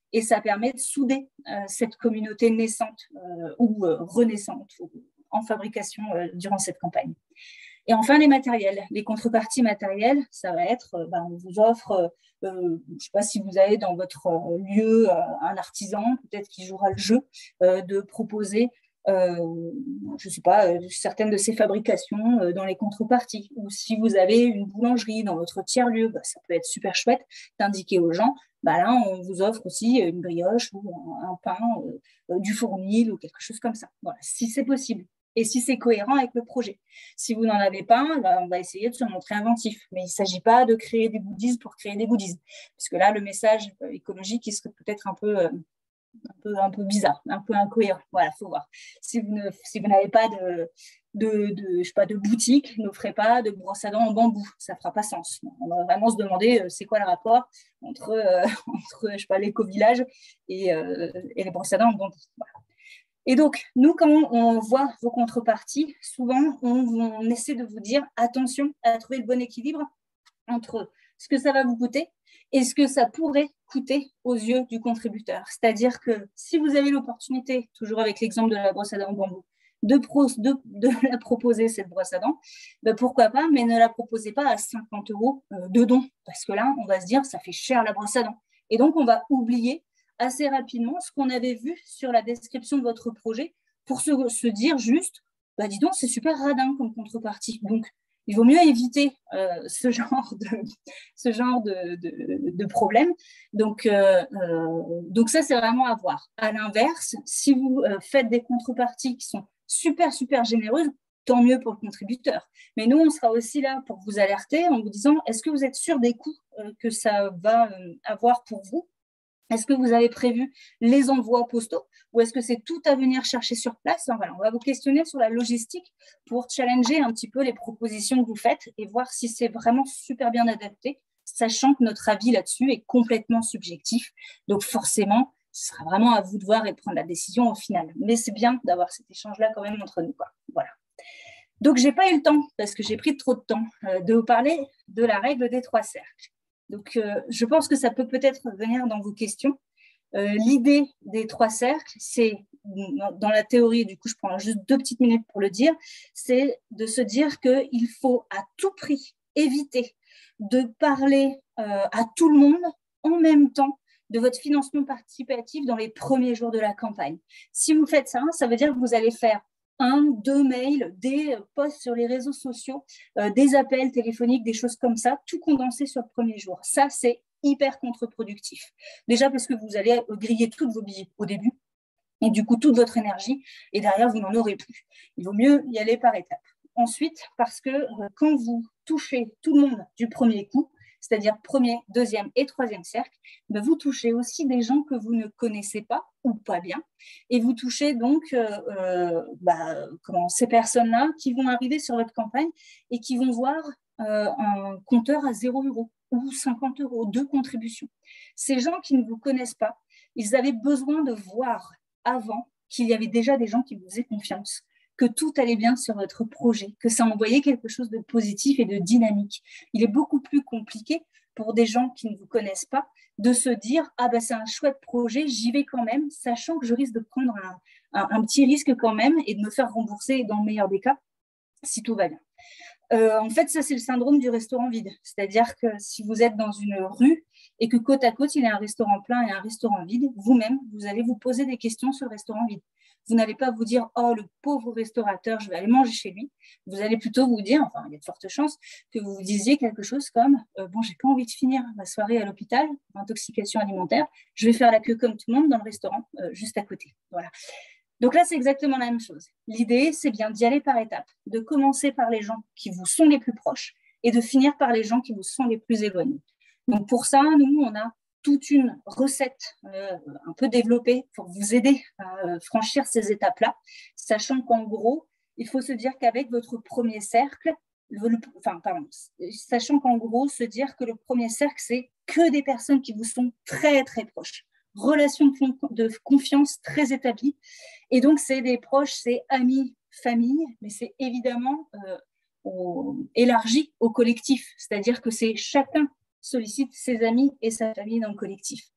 et ça permet de souder euh, cette communauté naissante euh, ou euh, renaissante ou, en fabrication euh, durant cette campagne. Et enfin, les matériels, les contreparties matérielles, ça va être, euh, ben, on vous offre, euh, je ne sais pas si vous avez dans votre euh, lieu euh, un artisan, peut-être qui jouera le jeu, euh, de proposer, euh, je ne sais pas, euh, certaines de ces fabrications euh, dans les contreparties. Ou si vous avez une boulangerie dans votre tiers-lieu, ben, ça peut être super chouette d'indiquer aux gens, ben là, on vous offre aussi une brioche ou un, un pain, euh, du fournil ou quelque chose comme ça. Voilà, si c'est possible. Et si c'est cohérent avec le projet. Si vous n'en avez pas, ben on va essayer de se montrer inventif. Mais il ne s'agit pas de créer des goodies pour créer des goodies. Parce que là, le message écologique, il serait peut-être un peu, euh, un peu, un peu bizarre, un peu incohérent. Voilà, il faut voir. Si vous, ne, si vous n'avez pas de, de, de, je sais pas, de boutique, n'offrez pas de brosse à dents en bambou. Ça ne fera pas sens. On va vraiment se demander, euh, c'est quoi le rapport entre, euh, entre je sais pas, l'éco-village et, euh, et les brosses à dents en bambou. Voilà. Et donc, nous, quand on voit vos contreparties, souvent, on, on essaie de vous dire attention à trouver le bon équilibre entre ce que ça va vous coûter et ce que ça pourrait coûter aux yeux du contributeur. C'est-à-dire que si vous avez l'opportunité, toujours avec l'exemple de la brosse à dents en bambou, de, pro, de, de la proposer, cette brosse à dents, ben pourquoi pas, mais ne la proposez pas à cinquante euros de don, parce que là, on va se dire, ça fait cher la brosse à dents. Et donc, on va oublier assez rapidement ce qu'on avait vu sur la description de votre projet pour se, se dire juste, bah dis donc, c'est super radin comme contrepartie. Donc, il vaut mieux éviter euh, ce genre de, ce genre de, de, de problème. Donc, euh, euh, donc ça, c'est vraiment à voir. À l'inverse, si vous euh, faites des contreparties qui sont super, super généreuses, tant mieux pour le contributeur. Mais nous, on sera aussi là pour vous alerter en vous disant, est-ce que vous êtes sûr des coûts euh, que ça va euh, avoir pour vous ? Est-ce que vous avez prévu les envois postaux ou est-ce que c'est tout à venir chercher sur place? Voilà, on va vous questionner sur la logistique pour challenger un petit peu les propositions que vous faites et voir si c'est vraiment super bien adapté, sachant que notre avis là-dessus est complètement subjectif. Donc forcément, ce sera vraiment à vous de voir et de prendre la décision au final. Mais c'est bien d'avoir cet échange-là quand même entre nous, quoi. Voilà. Donc, je n'ai pas eu le temps, parce que j'ai pris trop de temps, euh, de vous parler de la règle des trois cercles. Donc, euh, je pense que ça peut peut-être venir dans vos questions. Euh, l'idée des trois cercles, c'est, dans la théorie, du coup, je prends juste deux petites minutes pour le dire, c'est de se dire qu'il faut à tout prix éviter de parler euh, à tout le monde en même temps de votre financement participatif dans les premiers jours de la campagne. Si vous faites ça, ça veut dire que vous allez faire un, deux mails, des posts sur les réseaux sociaux, euh, des appels téléphoniques, des choses comme ça, tout condensé sur le premier jour. Ça, c'est hyper contre-productif. Déjà parce que vous allez griller toutes vos billes au début et du coup toute votre énergie et derrière, vous n'en aurez plus. Il vaut mieux y aller par étapes. Ensuite, parce que euh, quand vous touchez tout le monde du premier coup, c'est-à-dire premier, deuxième et troisième cercle, ben vous touchez aussi des gens que vous ne connaissez pas ou pas bien. Et vous touchez donc euh, euh, bah, comment, ces personnes-là qui vont arriver sur votre campagne et qui vont voir euh, un compteur à zéro euro ou cinquante euros de contribution. Ces gens qui ne vous connaissent pas, ils avaient besoin de voir avant qu'il y avait déjà des gens qui vous faisaient confiance, que tout allait bien sur votre projet, que ça envoyait quelque chose de positif et de dynamique. Il est beaucoup plus compliqué pour des gens qui ne vous connaissent pas de se dire « Ah ben c'est un chouette projet, j'y vais quand même, sachant que je risque de prendre un, un, un petit risque quand même et de me faire rembourser dans le meilleur des cas, si tout va bien. » Euh, en fait, ça, c'est le syndrome du restaurant vide. C'est-à-dire que si vous êtes dans une rue et que côte à côte, il y a un restaurant plein et un restaurant vide, vous-même, vous allez vous poser des questions sur le restaurant vide. Vous n'allez pas vous dire « Oh, le pauvre restaurateur, je vais aller manger chez lui ». Vous allez plutôt vous dire, enfin, il y a de fortes chances que vous vous disiez quelque chose comme euh, « Bon, j'ai pas envie de finir ma soirée à l'hôpital, intoxication alimentaire, je vais faire la queue comme tout le monde dans le restaurant euh, juste à côté ». Voilà. Donc là, c'est exactement la même chose. L'idée, c'est bien d'y aller par étapes, de commencer par les gens qui vous sont les plus proches et de finir par les gens qui vous sont les plus éloignés. Donc pour ça, nous, on a toute une recette euh, un peu développée pour vous aider à euh, franchir ces étapes-là, sachant qu'en gros, il faut se dire qu'avec votre premier cercle, le, le, enfin, pardon, sachant qu'en gros, se dire que le premier cercle, c'est que des personnes qui vous sont très, très proches. Relation de confiance très établie. Et donc, c'est des proches, c'est amis, famille, mais c'est évidemment euh, au, élargi au collectif. C'est-à-dire que c'est chacun sollicite ses amis et sa famille dans le collectif.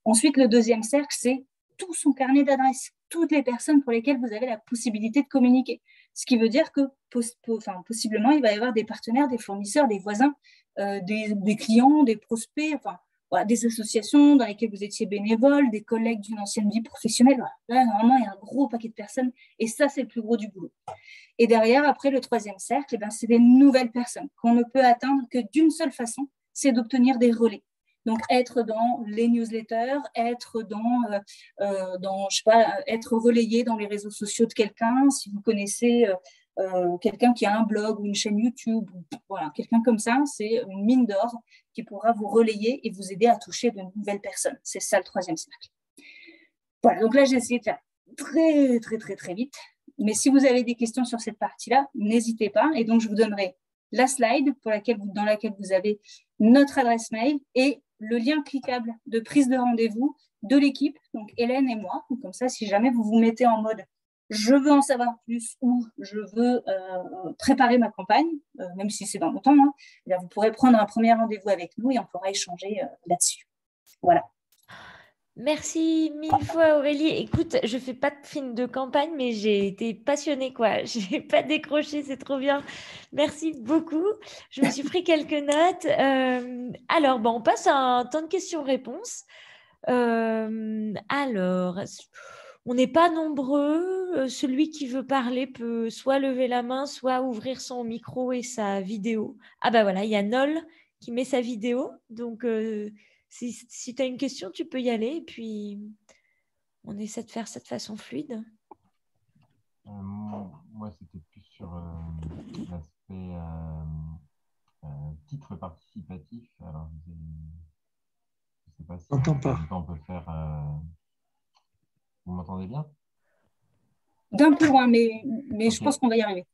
Ensuite, le deuxième cercle, c'est tout son carnet d'adresses, toutes les personnes pour lesquelles vous avez la possibilité de communiquer. Ce qui veut dire que poss- enfin, possiblement, il va y avoir des partenaires, des fournisseurs, des voisins, euh, des, des clients, des prospects, enfin, voilà, des associations dans lesquelles vous étiez bénévole, des collègues d'une ancienne vie professionnelle. Voilà. Là, normalement, il y a un gros paquet de personnes et ça, c'est le plus gros du boulot. Et derrière, après, le troisième cercle, eh ben, c'est des nouvelles personnes qu'on ne peut atteindre que d'une seule façon, c'est d'obtenir des relais. Donc, être dans les newsletters, être dans, euh, euh, dans, je sais pas, être relayé dans les réseaux sociaux de quelqu'un, si vous connaissez euh, euh, quelqu'un qui a un blog ou une chaîne YouTube, voilà, quelqu'un comme ça, c'est une mine d'or qui pourra vous relayer et vous aider à toucher de nouvelles personnes. C'est ça le troisième cercle. Voilà, donc là, j'ai essayé de faire très, très, très, très vite. Mais si vous avez des questions sur cette partie-là, n'hésitez pas. Et donc, je vous donnerai la slide pour laquelle vous, dans laquelle vous avez notre adresse mail et le lien cliquable de prise de rendez-vous de l'équipe, donc Hélène et moi. Donc, comme ça, si jamais vous vous mettez en mode « je veux en savoir plus » ou « je veux euh, préparer ma campagne euh, », même si c'est dans le temps, hein, eh bien, vous pourrez prendre un premier rendez-vous avec nous et on pourra échanger euh, là-dessus. Voilà. Merci mille fois Aurélie. Écoute, je fais pas de film de campagne, mais j'ai été passionnée, quoi. J'ai pas décroché, c'est trop bien. Merci beaucoup. Je me suis pris quelques notes. Euh, alors, bon, on passe à un temps de questions-réponses. Euh, alors, on n'est pas nombreux. Celui qui veut parler peut soit lever la main, soit ouvrir son micro et sa vidéo. Ah ben voilà, il y a Nol qui met sa vidéo. Donc, euh, si, si tu as une question, tu peux y aller. Et puis, on essaie de faire ça de façon fluide. Euh, moi, c'était plus sur euh, l'aspect euh, euh, titre participatif. Alors, je ne sais pas si on n'entend pas. on peut faire. Euh... Vous m'entendez bien? D'un peu loin, mais, mais okay. Je pense qu'on va y arriver.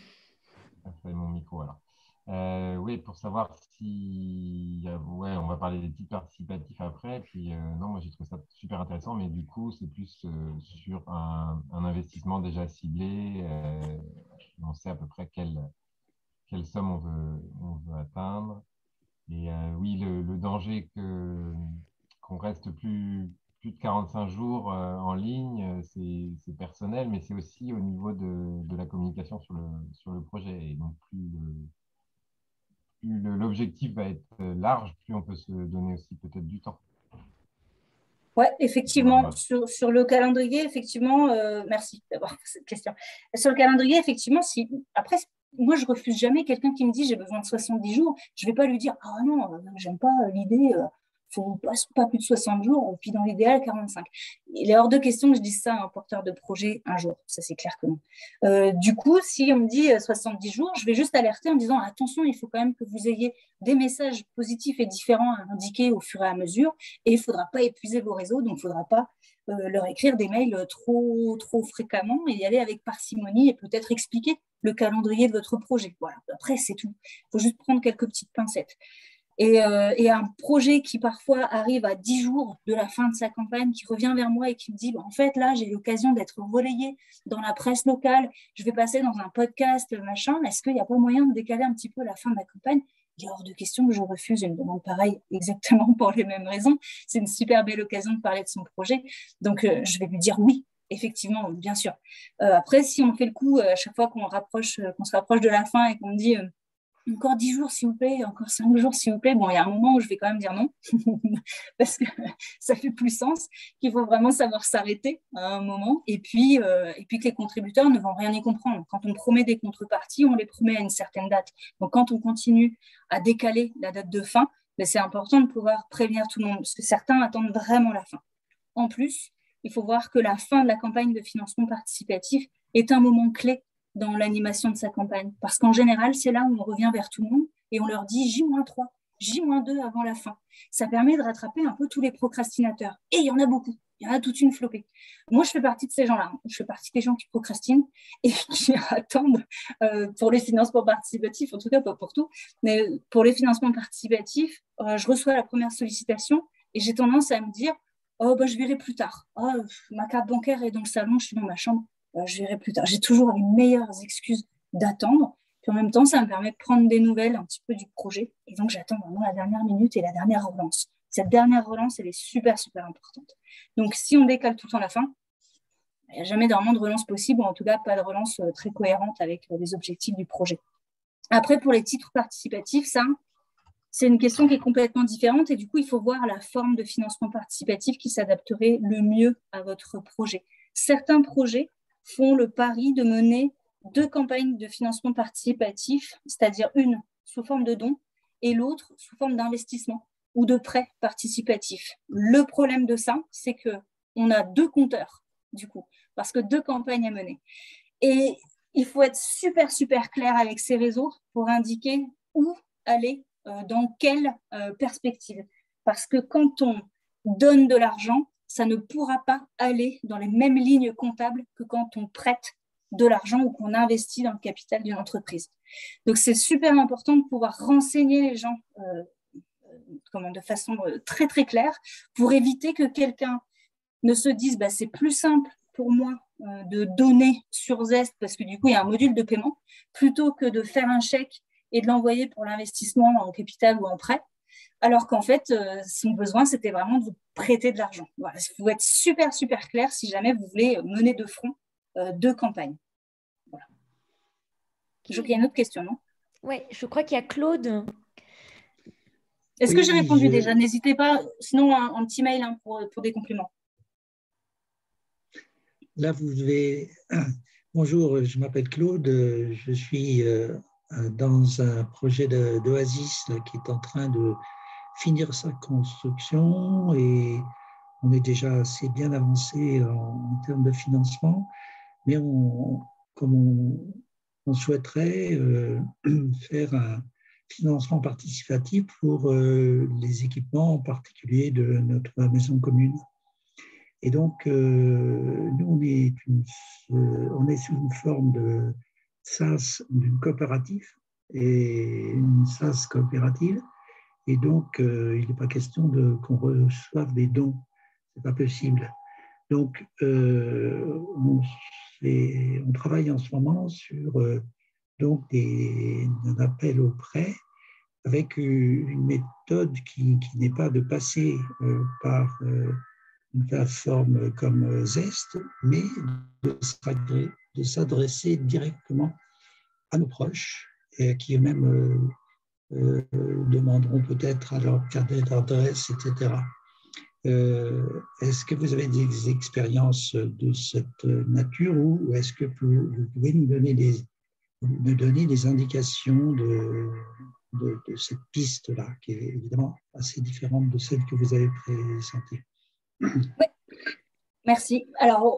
Je vais mon micro alors. Euh, oui, pour savoir si, ouais, on va parler des titres participatifs après. Puis euh, non, moi j'ai trouvé ça super intéressant, mais du coup c'est plus euh, sur un, un investissement déjà ciblé. Euh, on sait à peu près quelle, quelle somme on veut, on veut atteindre. Et euh, oui, le, le danger que qu'on reste plus plus de quarante-cinq jours euh, en ligne, c'est personnel, mais c'est aussi au niveau de, de la communication sur le sur le projet. Et donc plus le plus l'objectif va être large, plus on peut se donner aussi peut-être du temps. Oui, effectivement, sur, sur le calendrier, effectivement, euh, merci d'avoir posé cette question. Sur le calendrier, effectivement, si après, moi, je refuse jamais quelqu'un qui me dit j'ai besoin de soixante-dix jours, je ne vais pas lui dire ah non, euh, j'aime pas l'idée, il euh, faut pas, pas plus de soixante jours, puis dans l'idéal, quarante-cinq. Il est hors de question que je dise ça à un porteur de projet un jour, ça c'est clair que non. Euh, du coup, si on me dit soixante-dix jours, je vais juste alerter en disant attention, il faut quand même que vous ayez des messages positifs et différents à indiquer au fur et à mesure, et il ne faudra pas épuiser vos réseaux, donc il ne faudra pas euh, leur écrire des mails trop, trop fréquemment et y aller avec parcimonie et peut-être expliquer le calendrier de votre projet. Voilà. Après, c'est tout. Il faut juste prendre quelques petites pincettes. Et, euh, et un projet qui parfois arrive à dix jours de la fin de sa campagne, qui revient vers moi et qui me dit bah, en fait là j'ai l'occasion d'être relayé dans la presse locale, je vais passer dans un podcast, machin, est-ce qu'il n'y a pas moyen de décaler un petit peu la fin de ma campagne? Il est hors de question que je refuse une demande pareille exactement pour les mêmes raisons. C'est une super belle occasion de parler de son projet, donc euh, je vais lui dire oui. Effectivement, bien sûr. Euh, après, si on fait le coup euh, à chaque fois qu'on rapproche, euh, qu'on se rapproche de la fin et qu'on me dit euh, encore dix jours s'il vous plaît, encore cinq jours s'il vous plaît, bon, il y a un moment où je vais quand même dire non, parce que ça fait plus sens, qu'il faut vraiment savoir s'arrêter à un moment, et puis, euh, et puis que les contributeurs ne vont rien y comprendre. Quand on promet des contreparties, on les promet à une certaine date. Donc quand on continue à décaler la date de fin, ben, c'est important de pouvoir prévenir tout le monde, parce que certains attendent vraiment la fin. En plus, il faut voir que la fin de la campagne de financement participatif est un moment clé dans l'animation de sa campagne. Parce qu'en général, c'est là où on revient vers tout le monde et on leur dit J moins trois, J moins deux avant la fin. Ça permet de rattraper un peu tous les procrastinateurs. Et il y en a beaucoup. Il y en a toute une flopée. Moi, je fais partie de ces gens-là. Je fais partie des gens qui procrastinent et qui attendent euh, pour les financements participatifs, en tout cas pas pour tout, mais pour les financements participatifs, euh, je reçois la première sollicitation et j'ai tendance à me dire oh, bah, je verrai plus tard. Oh, ma carte bancaire est dans le salon, je suis dans ma chambre. Euh, je verrai plus tard. J'ai toujours les meilleures excuses d'attendre. Puis en même temps, ça me permet de prendre des nouvelles un petit peu du projet. Et donc, j'attends vraiment la dernière minute et la dernière relance. cette dernière relance, elle est super, super importante. Donc, si on décale tout le temps la fin, il n'y a jamais vraiment de relance possible, ou en tout cas pas de relance très cohérente avec les objectifs du projet. Après, pour les titres participatifs, ça, c'est une question qui est complètement différente et du coup, il faut voir la forme de financement participatif qui s'adapterait le mieux à votre projet. Certains projets font le pari de mener deux campagnes de financement participatif, c'est-à-dire une sous forme de don et l'autre sous forme d'investissement ou de prêt participatif. Le problème de ça, c'est qu'on a deux compteurs, du coup, parce que deux campagnes à mener. Et il faut être super, super clair avec ces réseaux pour indiquer où aller, euh, dans quelle euh, perspective. Parce que quand on donne de l'argent, ça ne pourra pas aller dans les mêmes lignes comptables que quand on prête de l'argent ou qu'on investit dans le capital d'une entreprise. Donc, c'est super important de pouvoir renseigner les gens euh, comment, de façon euh, très, très claire pour éviter que quelqu'un ne se dise bah, « c'est plus simple pour moi euh, de donner sur Zest parce que du coup, il y a un module de paiement plutôt que de faire un chèque et de l'envoyer pour l'investissement en capital ou en prêt. » Alors qu'en fait, euh, son besoin, c'était vraiment de vous prêter de l'argent. Voilà, il faut être super, super clair si jamais vous voulez mener de front euh, deux campagnes. Voilà. Je crois qu'il y a une autre question, non? Oui, je crois qu'il y a Claude. Est-ce oui, que j'ai répondu je... déjà? N'hésitez pas, sinon un, un petit mail hein, pour, pour des compléments. Là, vous devez... Bonjour, je m'appelle Claude, je suis euh, dans un projet d'Oasis qui est en train de finir sa construction et on est déjà assez bien avancé en, en termes de financement, mais on, comme on, on souhaiterait euh, faire un financement participatif pour euh, les équipements, en particulier de notre maison commune. Et donc, euh, nous, on est, une, euh, on est sous une forme de S A S, d'une coopérative, et une S A S coopérative. Et donc, euh, il n'est pas question de, qu'on reçoive des dons. Ce n'est pas possible. Donc, euh, on, on travaille en ce moment sur euh, donc des, un appel au prêt avec une méthode qui, qui n'est pas de passer euh, par euh, une plateforme comme Zest, mais de s'adresser directement à nos proches et qui eux-mêmes euh, euh, demanderont peut-être à leur carte d'adresse, et cetera. Euh, est-ce que vous avez des expériences de cette nature ou est-ce que vous pouvez nous donner des, nous donner des indications de, de, de cette piste-là, qui est évidemment assez différente de celle que vous avez présentée? Oui, merci. Alors,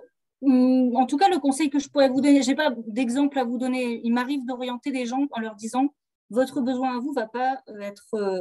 en tout cas, le conseil que je pourrais vous donner, je n'ai pas d'exemple à vous donner. Il m'arrive d'orienter des gens en leur disant votre besoin à vous ne va pas être euh,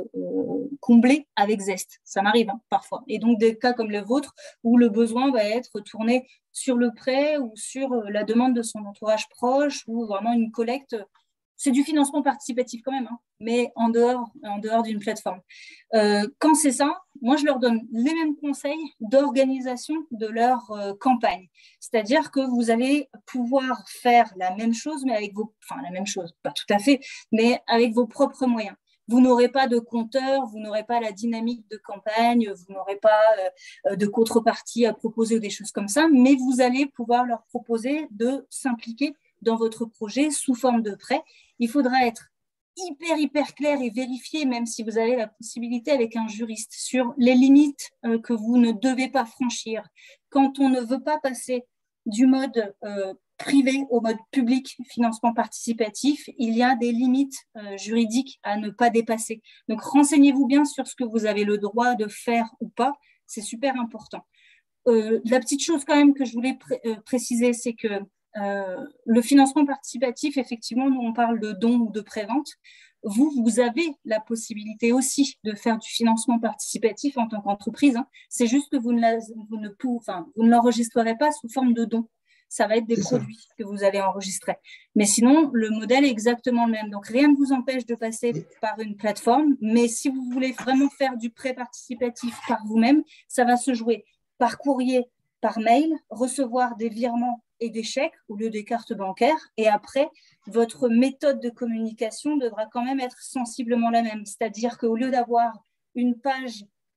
comblé avec Zest. Ça m'arrive hein, parfois. Et donc, des cas comme le vôtre, où le besoin va être tourné sur le prêt ou sur la demande de son entourage proche ou vraiment une collecte. C'est du financement participatif quand même, hein, mais en dehors, en dehors d'une plateforme. Euh, quand c'est ça, moi, je leur donne les mêmes conseils d'organisation de leur euh, campagne. C'est-à-dire que vous allez pouvoir faire la même chose, mais avec vos... Enfin, la même chose, pas tout à fait, mais avec vos propres moyens. Vous n'aurez pas de compteur, vous n'aurez pas la dynamique de campagne, vous n'aurez pas euh, de contrepartie à proposer ou des choses comme ça, mais vous allez pouvoir leur proposer de s'impliquer dans votre projet sous forme de prêt. Il faudra être hyper, hyper clair et vérifier, même si vous avez la possibilité avec un juriste, sur les limites euh, que vous ne devez pas franchir. Quand on ne veut pas passer du mode euh, privé au mode public, financement participatif, il y a des limites euh, juridiques à ne pas dépasser. Donc, renseignez-vous bien sur ce que vous avez le droit de faire ou pas. C'est super important. Euh, la petite chose quand même que je voulais pré euh, préciser, c'est que Euh, le financement participatif, effectivement, nous on parle de dons ou de prévente. Vous, vous avez la possibilité aussi de faire du financement participatif en tant qu'entreprise. Hein. C'est juste que vous ne, la, vous ne, pouvez, enfin, vous ne l'enregistrerez pas sous forme de dons. Ça va être des produits ça. que vous allez enregistrer. Mais sinon, le modèle est exactement le même. Donc, rien ne vous empêche de passer oui. par une plateforme. Mais si vous voulez vraiment faire du prêt participatif par vous-même, ça va se jouer par courrier, par mail, recevoir des virements et des chèques au lieu des cartes bancaires. Et après, votre méthode de communication devra quand même être sensiblement la même. C'est-à-dire qu'au lieu d'avoir une page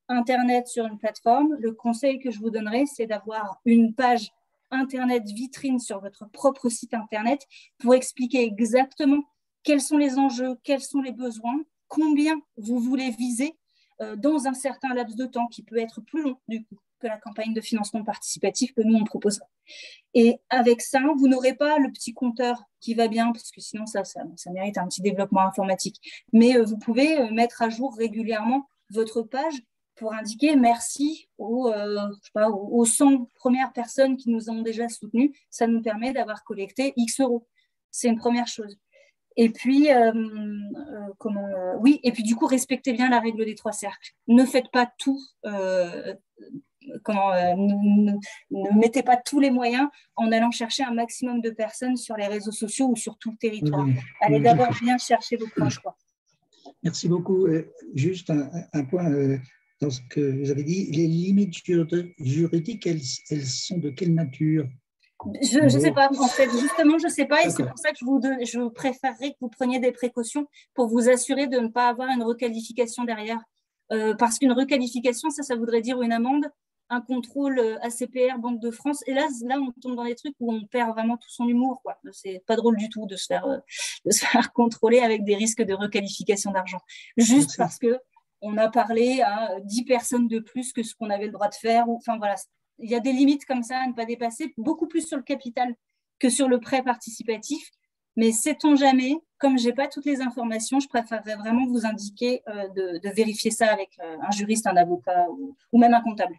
Internet sur une plateforme, le conseil que je vous donnerai, c'est d'avoir une page Internet vitrine sur votre propre site Internet pour expliquer exactement quels sont les enjeux, quels sont les besoins, combien vous voulez viser euh, dans un certain laps de temps qui peut être plus long du coup que la campagne de financement participatif que nous on propose. Et avec ça, vous n'aurez pas le petit compteur qui va bien, parce que sinon ça, ça, ça mérite un petit développement informatique. Mais euh, vous pouvez euh, mettre à jour régulièrement votre page pour indiquer merci aux, euh, je sais pas, aux cent premières personnes qui nous ont déjà soutenus. Ça nous permet d'avoir collecté X euros. C'est une première chose. Et puis, euh, euh, comment, euh, oui, et puis du coup, respectez bien la règle des trois cercles. Ne faites pas tout, euh, comment, euh, ne, ne mettez pas tous les moyens en allant chercher un maximum de personnes sur les réseaux sociaux ou sur tout le territoire. Oui, Allez oui, d'abord je... bien chercher vos proches, quoi. Merci beaucoup. Euh, juste un, un point euh, dans ce que vous avez dit. Les limites juridiques, elles, elles sont de quelle nature? Je ne sais pas, en fait, justement, je ne sais pas, et c'est pour ça que je vous donne, je préférerais que vous preniez des précautions pour vous assurer de ne pas avoir une requalification derrière. Euh, parce qu'une requalification, ça, ça voudrait dire une amende, un contrôle A C P R, Banque de France, et là, là, on tombe dans des trucs où on perd vraiment tout son humour, quoi. C'est pas drôle du tout de se faire, de se faire contrôler avec des risques de requalification d'argent. Juste Merci. Parce que on a parlé à dix personnes de plus que ce qu'on avait le droit de faire, ou, enfin voilà. Il y a des limites comme ça à ne pas dépasser, beaucoup plus sur le capital que sur le prêt participatif. Mais sait-on jamais, comme je n'ai pas toutes les informations, je préférerais vraiment vous indiquer euh, de, de vérifier ça avec euh, un juriste, un avocat ou, ou même un comptable.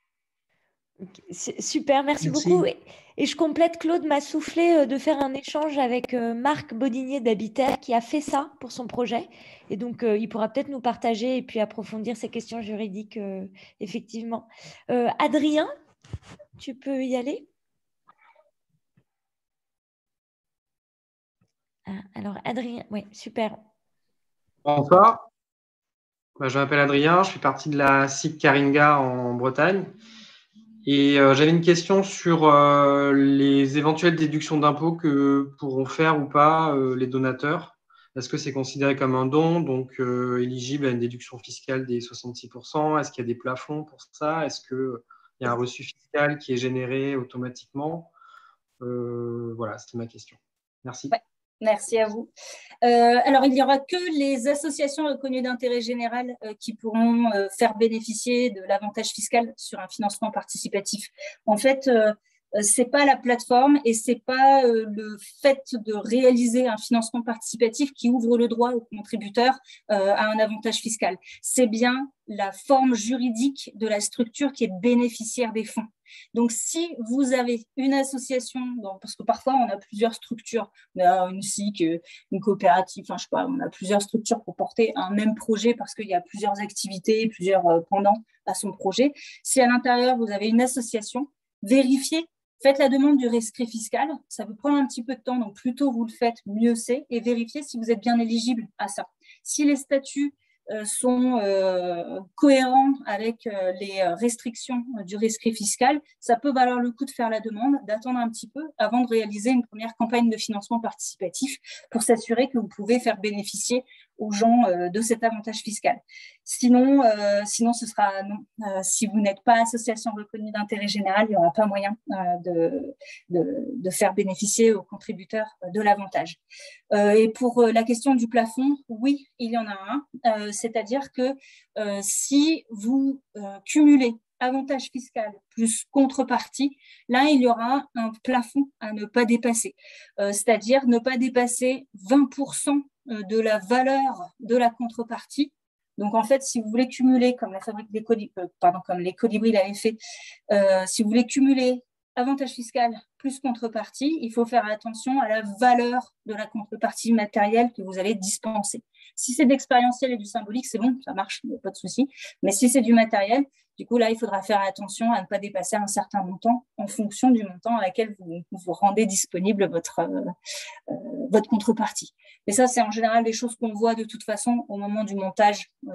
Okay. Super, merci, merci beaucoup. Et, et je complète, Claude m'a soufflé de faire un échange avec euh, Marc Bodinier d'Habitat qui a fait ça pour son projet. Et donc, euh, il pourra peut-être nous partager et puis approfondir ces questions juridiques, euh, effectivement. Euh, Adrien, tu peux y aller? ah, Alors, Adrien, oui, super. Bonsoir. Bah, je m'appelle Adrien, je fais partie de la S I C Caringa en Bretagne. Et euh, j'avais une question sur euh, les éventuelles déductions d'impôts que pourront faire ou pas euh, les donateurs. Est-ce que c'est considéré comme un don, donc euh, éligible à une déduction fiscale des soixante-six pour cent? Est-ce qu'il y a des plafonds pour ça? Est-ce qu'il y a un reçu fiscal qui est généré automatiquement? euh, Voilà, c'était ma question. Merci. Ouais. Merci à vous. Euh, alors, il n'y aura que les associations reconnues d'intérêt général euh, qui pourront euh, faire bénéficier de l'avantage fiscal sur un financement participatif. En fait, euh, ce n'est pas la plateforme et ce n'est pas euh, le fait de réaliser un financement participatif qui ouvre le droit aux contributeurs euh, à un avantage fiscal. C'est bien la forme juridique de la structure qui est bénéficiaire des fonds. Donc, si vous avez une association, parce que parfois on a plusieurs structures, on a une S I C, une coopérative, enfin je sais pas, on a plusieurs structures pour porter un même projet parce qu'il y a plusieurs activités, plusieurs pendants à son projet. Si à l'intérieur vous avez une association, vérifiez, faites la demande du rescrit fiscal. Ça peut prendre un petit peu de temps, donc plus tôt vous le faites, mieux c'est, et vérifiez si vous êtes bien éligible à ça. Si les statuts sont euh, cohérents avec euh, les restrictions du rescrit fiscal, ça peut valoir le coup de faire la demande, d'attendre un petit peu avant de réaliser une première campagne de financement participatif pour s'assurer que vous pouvez faire bénéficier aux gens euh, de cet avantage fiscal. Sinon, euh, sinon ce sera non. Euh, si vous n'êtes pas association reconnue d'intérêt général, il n'y aura pas moyen euh, de, de, de faire bénéficier aux contributeurs de l'avantage. Euh, et pour euh, la question du plafond, oui, il y en a un. Euh, c'est-à-dire que euh, si vous euh, cumulez avantage fiscal plus contrepartie, là, il y aura un plafond à ne pas dépasser. Euh, c'est-à-dire ne pas dépasser vingt pour cent de la valeur de la contrepartie. Donc, en fait, si vous voulez cumuler, comme la fabrique des colibris, euh, pardon, comme les colibris l'avaient fait, euh, si vous voulez cumuler avantage fiscal plus contrepartie, il faut faire attention à la valeur de la contrepartie matérielle que vous allez dispenser. Si c'est d'expérientiel et du symbolique, c'est bon, ça marche, il n'y a pas de souci. Mais si c'est du matériel, du coup, là, il faudra faire attention à ne pas dépasser un certain montant en fonction du montant à laquelle vous, vous rendez disponible votre, euh, euh, votre contrepartie. Et ça, c'est en général des choses qu'on voit de toute façon au moment du montage euh,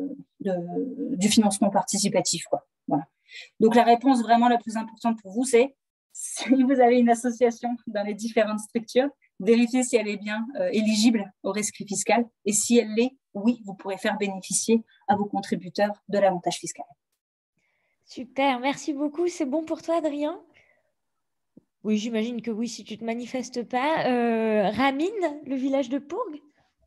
de, du financement participatif, quoi. Voilà. Donc, la réponse vraiment la plus importante pour vous, c'est si vous avez une association dans les différentes structures, vérifiez si elle est bien euh, éligible au rescrit fiscal. Et si elle l'est, oui, vous pourrez faire bénéficier à vos contributeurs de l'avantage fiscal. Super, merci beaucoup. C'est bon pour toi, Adrien? Oui, j'imagine que oui, si tu ne te manifestes pas. Euh, Ramine, le village de Pourgues?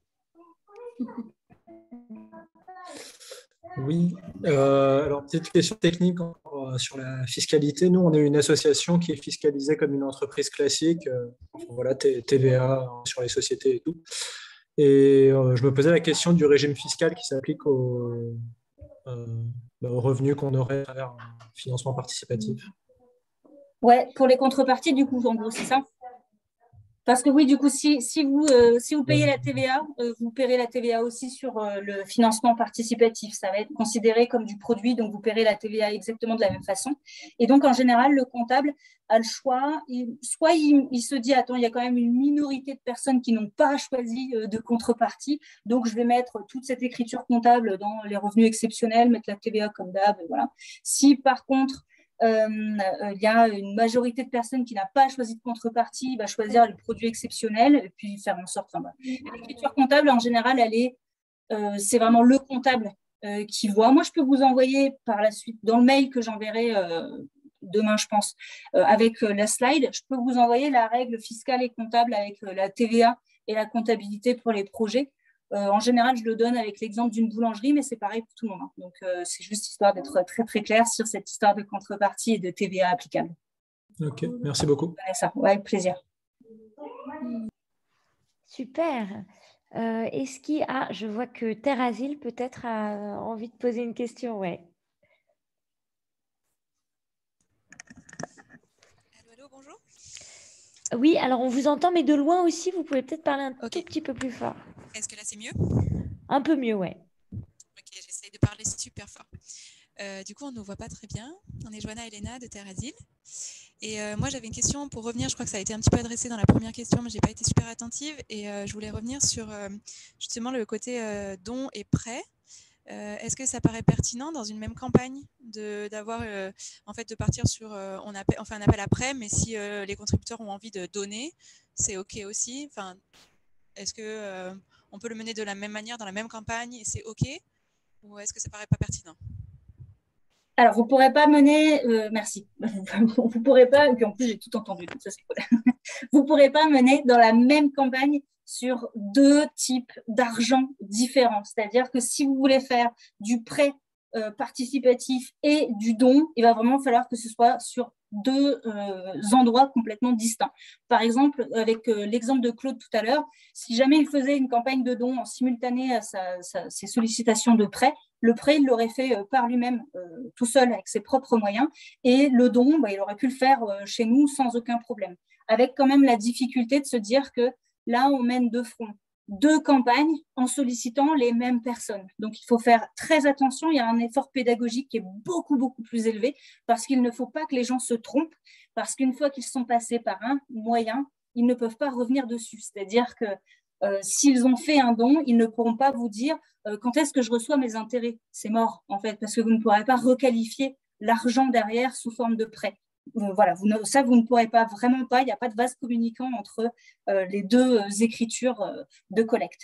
Oui, euh, alors petite question technique encore, euh, sur la fiscalité. Nous, on est une association qui est fiscalisée comme une entreprise classique, euh, enfin, voilà, T- TVA sur les sociétés et tout. Et euh, je me posais la question du régime fiscal qui s'applique aux, euh, aux revenus qu'on aurait à travers un financement participatif. Ouais, pour les contreparties, du coup, en gros, c'est ça. Parce que oui, du coup, si, si, vous, euh, si vous payez la T V A, euh, vous paierez la T V A aussi sur euh, le financement participatif. Ça va être considéré comme du produit, donc vous paierez la T V A exactement de la même façon. Et donc, en général, le comptable a le choix. Il, soit il, il se dit, attends, il y a quand même une minorité de personnes qui n'ont pas choisi euh, de contrepartie, donc je vais mettre toute cette écriture comptable dans les revenus exceptionnels, mettre la T V A comme d'hab, voilà. Si par contre, Euh, euh, il y a une majorité de personnes qui n'a pas choisi de contrepartie, va choisir le produit exceptionnel et puis faire en sorte. Enfin, bah, l'écriture comptable, en général, elle est, euh, c'est vraiment le comptable euh, qui voit. Moi, je peux vous envoyer par la suite, dans le mail que j'enverrai euh, demain, je pense, euh, avec euh, la slide, je peux vous envoyer la règle fiscale et comptable avec euh, la T V A et la comptabilité pour les projets. Euh, en général, je le donne avec l'exemple d'une boulangerie, mais c'est pareil pour tout le monde. Hein. Donc, euh, c'est juste histoire d'être très, très clair sur cette histoire de contrepartie et de T V A applicable. Ok, merci beaucoup. Ça, ouais, avec plaisir. Super. Euh, Est-ce qu'il y a, je vois que Terre Asile peut-être a envie de poser une question, ouais. Allô, allô, bonjour. Oui, alors on vous entend, mais de loin aussi, vous pouvez peut-être parler un okay. tout petit peu plus fort. Est-ce que là, c'est mieux? Un peu mieux, ouais. Ok, j'essaye de parler super fort. Euh, du coup, on ne nous voit pas très bien. On est Joanna Elena de Terre Asile. Et euh, moi, j'avais une question pour revenir. Je crois que ça a été un petit peu adressé dans la première question, mais je n'ai pas été super attentive. Et euh, je voulais revenir sur euh, justement le côté euh, don et prêt. Euh, Est-ce que ça paraît pertinent dans une même campagne de d'avoir euh, en fait de partir sur euh, on, appelle, on fait un appel à prêt, mais si euh, les contributeurs ont envie de donner, c'est ok aussi. Enfin, est-ce que euh, on peut le mener de la même manière dans la même campagne et c'est ok, ou est-ce que ça paraît pas pertinent? Alors, vous ne pourrez pas mener, euh, merci, vous ne pourrez pas, et puis en plus j'ai tout entendu, donc ça c'est cool. Vous ne pourrez pas mener dans la même campagne sur deux types d'argent différents. C'est-à-dire que si vous voulez faire du prêt euh, participatif et du don, il va vraiment falloir que ce soit sur deux euh, endroits complètement distincts. Par exemple, avec euh, l'exemple de Claude tout à l'heure, si jamais il faisait une campagne de don en simultané à sa, sa, ses sollicitations de prêt, le prêt, il l'aurait fait euh, par lui-même, euh, tout seul, avec ses propres moyens, et le don, bah, il aurait pu le faire euh, chez nous sans aucun problème, avec quand même la difficulté de se dire que là, on mène deux fronts, deux campagnes en sollicitant les mêmes personnes. Donc, il faut faire très attention. Il y a un effort pédagogique qui est beaucoup, beaucoup plus élevé parce qu'il ne faut pas que les gens se trompent, parce qu'une fois qu'ils sont passés par un moyen, ils ne peuvent pas revenir dessus. C'est-à-dire que euh, s'ils ont fait un don, ils ne pourront pas vous dire euh, quand est-ce que je reçois mes intérêts. C'est mort, en fait, parce que vous ne pourrez pas requalifier l'argent derrière sous forme de prêt. Voilà, vous ne, ça, vous ne pourrez pas, vraiment pas. Il n'y a pas de vase communicant entre euh, les deux euh, écritures euh, de collecte.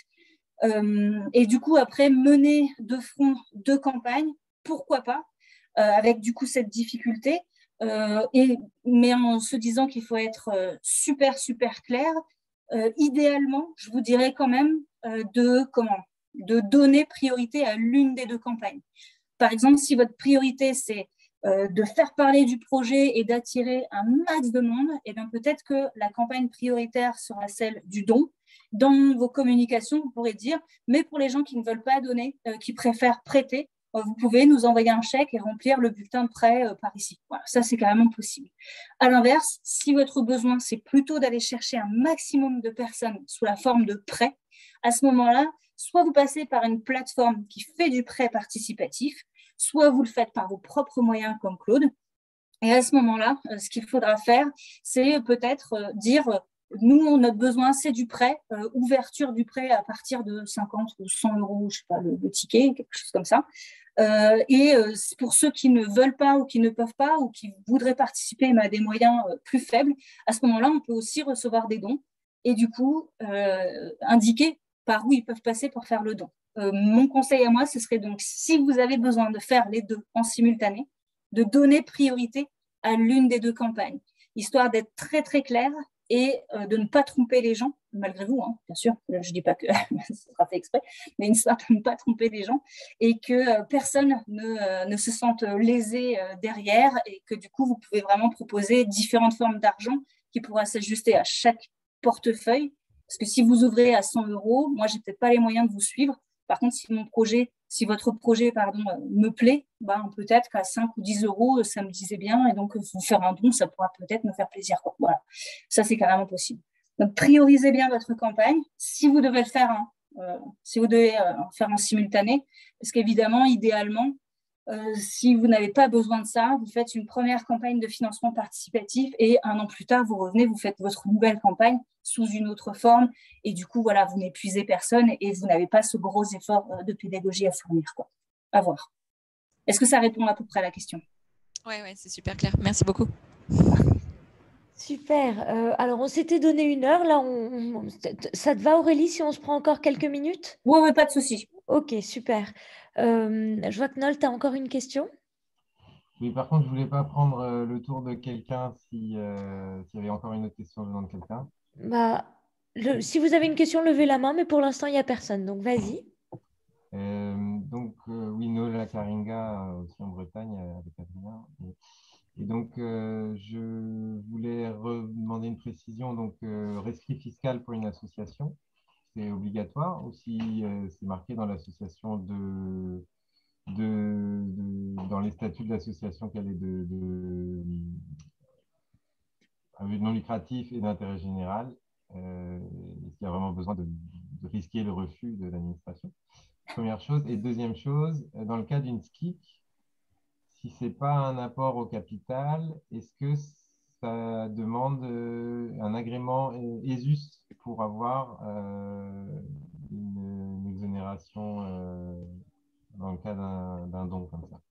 Euh, et du coup, après, mener de front deux campagnes, pourquoi pas, euh, avec du coup cette difficulté, euh, et, mais en se disant qu'il faut être euh, super, super clair. Euh, idéalement, je vous dirais quand même euh, de, comment, de donner priorité à l'une des deux campagnes. Par exemple, si votre priorité, c'est Euh, de faire parler du projet et d'attirer un max de monde, et bien peut-être que la campagne prioritaire sera celle du don. Dans vos communications, vous pourrez dire, mais pour les gens qui ne veulent pas donner, euh, qui préfèrent prêter, euh, vous pouvez nous envoyer un chèque et remplir le bulletin de prêt euh, par ici. Voilà, ça, c'est carrément possible. À l'inverse, si votre besoin, c'est plutôt d'aller chercher un maximum de personnes sous la forme de prêt, à ce moment-là, soit vous passez par une plateforme qui fait du prêt participatif, soit vous le faites par vos propres moyens comme Claude. Et à ce moment-là, euh, ce qu'il faudra faire, c'est peut-être euh, dire, euh, nous, notre besoin, c'est du prêt, euh, ouverture du prêt à partir de cinquante ou cent euros, je ne sais pas, le, le ticket, quelque chose comme ça. Euh, et euh, pour ceux qui ne veulent pas ou qui ne peuvent pas ou qui voudraient participer mais à des moyens euh, plus faibles, à ce moment-là, on peut aussi recevoir des dons. et du coup, euh, indiquer par où ils peuvent passer pour faire le don. Euh, mon conseil à moi, ce serait donc, si vous avez besoin de faire les deux en simultané, de donner priorité à l'une des deux campagnes, histoire d'être très, très clair et euh, de ne pas tromper les gens, malgré vous, hein, bien sûr, je ne dis pas que ce sera fait exprès, mais une histoire de ne pas tromper les gens et que euh, personne ne, euh, ne se sente lésé euh, derrière et que du coup, vous pouvez vraiment proposer différentes formes d'argent qui pourra s'ajuster à chaque portefeuille. Parce que si vous ouvrez à cent euros, moi, je n'ai peut-être pas les moyens de vous suivre. Par contre, si mon projet, si votre projet pardon, me plaît, ben, peut-être qu'à cinq ou dix euros, ça me disait bien. Et donc, vous faire un don, ça pourra peut-être me faire plaisir. Quoi. Voilà, ça, c'est carrément possible. Donc, priorisez bien votre campagne. Si vous devez le faire, hein, euh, si vous devez euh, faire en simultané, parce qu'évidemment, idéalement, Euh, si vous n'avez pas besoin de ça, vous faites une première campagne de financement participatif et un an plus tard, vous revenez, vous faites votre nouvelle campagne sous une autre forme et du coup, voilà, vous n'épuisez personne et vous n'avez pas ce gros effort de pédagogie à fournir, quoi. À voir. Est-ce que ça répond à peu près à la question? Oui, ouais, c'est super clair. Merci beaucoup. Super. Euh, alors, on s'était donné une heure. Là, on, on- ça te va, Aurélie, si on se prend encore quelques minutes? Oui, oui, pas de souci. Ok, super. Euh, je vois que Noël, tu as encore une question? Oui, par contre, je voulais pas prendre euh, le tour de quelqu'un si, euh, s'il y avait encore une autre question venant de quelqu'un. Bah, le- si vous avez une question, levez la main, mais pour l'instant, il n'y a personne. Donc, vas-y. Euh, donc, euh, oui, Nola Karinga, euh, aussi en Bretagne, euh, avec Adrien. Et, et donc, euh, je voulais demander une précision. Donc, euh, rescrit fiscal pour une association, c'est obligatoire ou si euh, c'est marqué dans l'association de, de, de- dans les statuts de l'association qu'elle est de, de, à but non lucratif et d'intérêt général, euh, est-ce qu'il y a vraiment besoin de, de risquer le refus de l'administration? Première chose. Et deuxième chose, dans le cas d'une S C I C, si ce n'est pas un apport au capital, est-ce que ça demande euh, un agrément E S U S pour avoir euh, une, une exonération euh, dans le cas d'un d'un don comme ça?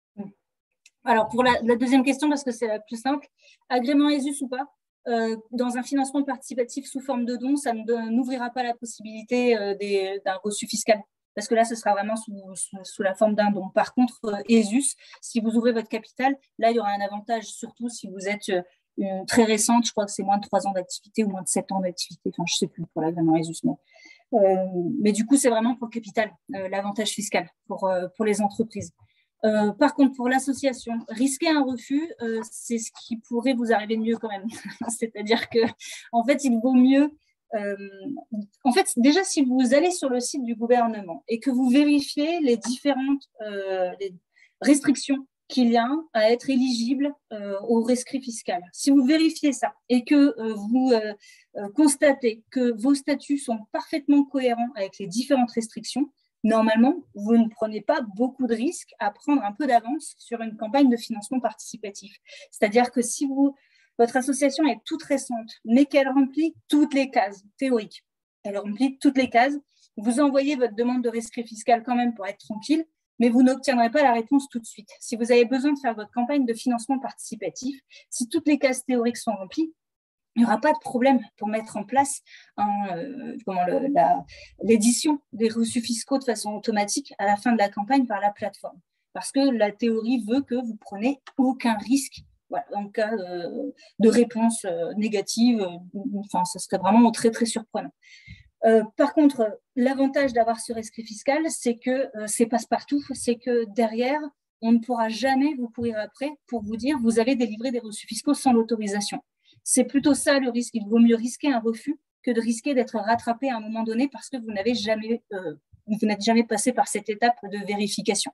Alors, pour la, la deuxième question, parce que c'est la plus simple, agrément E S U S ou pas, euh, dans un financement participatif sous forme de don, ça n'ouvrira pas la possibilité euh, des- d'un reçu fiscal. Parce que là, ce sera vraiment sous, sous, sous la forme d'un don. Par contre, euh, E S U S, si vous ouvrez votre capital, là, il y aura un avantage, surtout si vous êtes euh, une, très récente, je crois que c'est moins de trois ans d'activité ou moins de sept ans d'activité, enfin, je ne sais plus pour l'agrément E S U S, mais, euh, mais du coup, c'est vraiment pour le capital, euh, l'avantage fiscal pour, euh, pour les entreprises. Euh, par contre, pour l'association, risquer un refus, euh, c'est ce qui pourrait vous arriver de mieux quand même. C'est-à-dire que, en fait, il vaut mieux. Euh, en fait, déjà, si vous allez sur le site du gouvernement et que vous vérifiez les différentes euh, les restrictions qu'il y a à être éligible euh, au rescrit fiscal, si vous vérifiez ça et que euh, vous euh, euh, constatez que vos statuts sont parfaitement cohérents avec les différentes restrictions, normalement, vous ne prenez pas beaucoup de risques à prendre un peu d'avance sur une campagne de financement participatif. C'est-à-dire que si vous, votre association est toute récente, mais qu'elle remplit toutes les cases théoriques, elle remplit toutes les cases, vous envoyez votre demande de rescrit fiscal quand même pour être tranquille, mais vous n'obtiendrez pas la réponse tout de suite. Si vous avez besoin de faire votre campagne de financement participatif, si toutes les cases théoriques sont remplies, il n'y aura pas de problème pour mettre en place un, euh, comment le, la, l'édition des reçus fiscaux de façon automatique à la fin de la campagne par la plateforme. Parce que la théorie veut que vous prenez aucun risque voilà, en cas euh, de réponse euh, négative. Euh, enfin, ce serait vraiment très, très surprenant. Euh, par contre, l'avantage d'avoir ce rescrit fiscal, c'est que euh, c'est passe-partout, c'est que derrière, on ne pourra jamais vous courir après pour vous dire vous avez délivré des reçus fiscaux sans l'autorisation. C'est plutôt ça le risque. Il vaut mieux risquer un refus que de risquer d'être rattrapé à un moment donné parce que vous n'avez jamais, euh, vous n'êtes jamais passé par cette étape de vérification.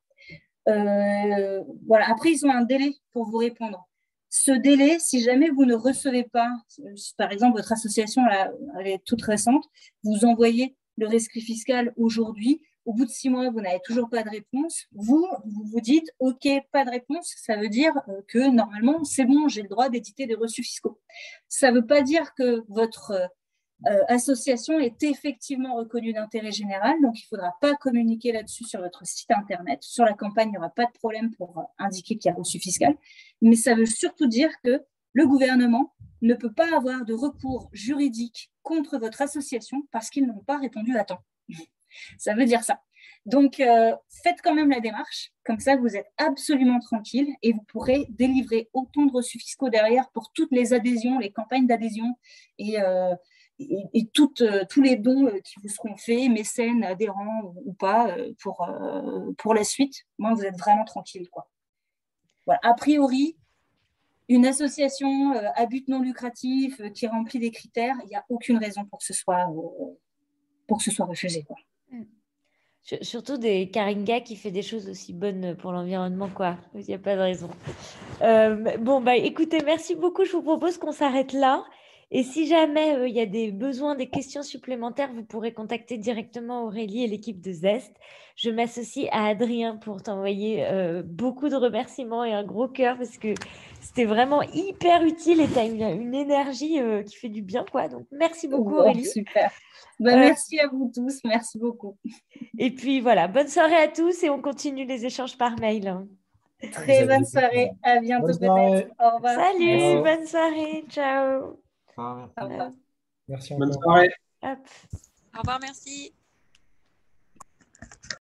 Euh, voilà. Après, ils ont un délai pour vous répondre. Ce délai, si jamais vous ne recevez pas, par exemple, votre association là, elle est toute récente, vous envoyez le rescrit fiscal aujourd'hui, au bout de six mois, vous n'avez toujours pas de réponse, vous, vous vous dites, OK, pas de réponse, ça veut dire que normalement, c'est bon, j'ai le droit d'éditer des reçus fiscaux. Ça ne veut pas dire que votre euh, association est effectivement reconnue d'intérêt général, donc il ne faudra pas communiquer là-dessus sur votre site internet. Sur la campagne, il n'y aura pas de problème pour indiquer qu'il y a reçu fiscal, mais ça veut surtout dire que le gouvernement ne peut pas avoir de recours juridique contre votre association parce qu'ils n'ont pas répondu à temps. Ça veut dire ça. Donc, euh, faites quand même la démarche, comme ça vous êtes absolument tranquille et vous pourrez délivrer autant de reçus fiscaux derrière pour toutes les adhésions, les campagnes d'adhésion et, euh, et, et toutes, euh, tous les dons qui vous seront faits, mécènes, adhérents ou, ou pas, euh, pour, euh, pour la suite. Moi, vous êtes vraiment tranquille, quoi. Voilà. A priori, une association euh, à but non lucratif euh, qui remplit des critères, il n'y a aucune raison pour que ce soit, euh, pour que ce soit refusé, quoi. Surtout des Karinga qui fait des choses aussi bonnes pour l'environnement, quoi. Il n'y a pas de raison. Euh, bon, bah, écoutez, merci beaucoup. Je vous propose qu'on s'arrête là. Et si jamais euh, il y a des besoins, des questions supplémentaires, vous pourrez contacter directement Aurélie et l'équipe de Zest. Je m'associe à Adrien pour t'envoyer euh, beaucoup de remerciements et un gros cœur parce que c'était vraiment hyper utile et tu as une, une énergie euh, qui fait du bien, quoi. Donc, merci beaucoup, Oh, Aurélie. super. Bah, Euh, merci à vous tous. Merci beaucoup. Et puis voilà, bonne soirée à tous et on continue les échanges par mail. Très bonne soirée. À bientôt Bonne soirée. peut-être. Au revoir. Salut, Merci. bonne soirée, ciao. Ah, merci. Au revoir. Merci Bonne encore. soirée. Hop. Au revoir, merci.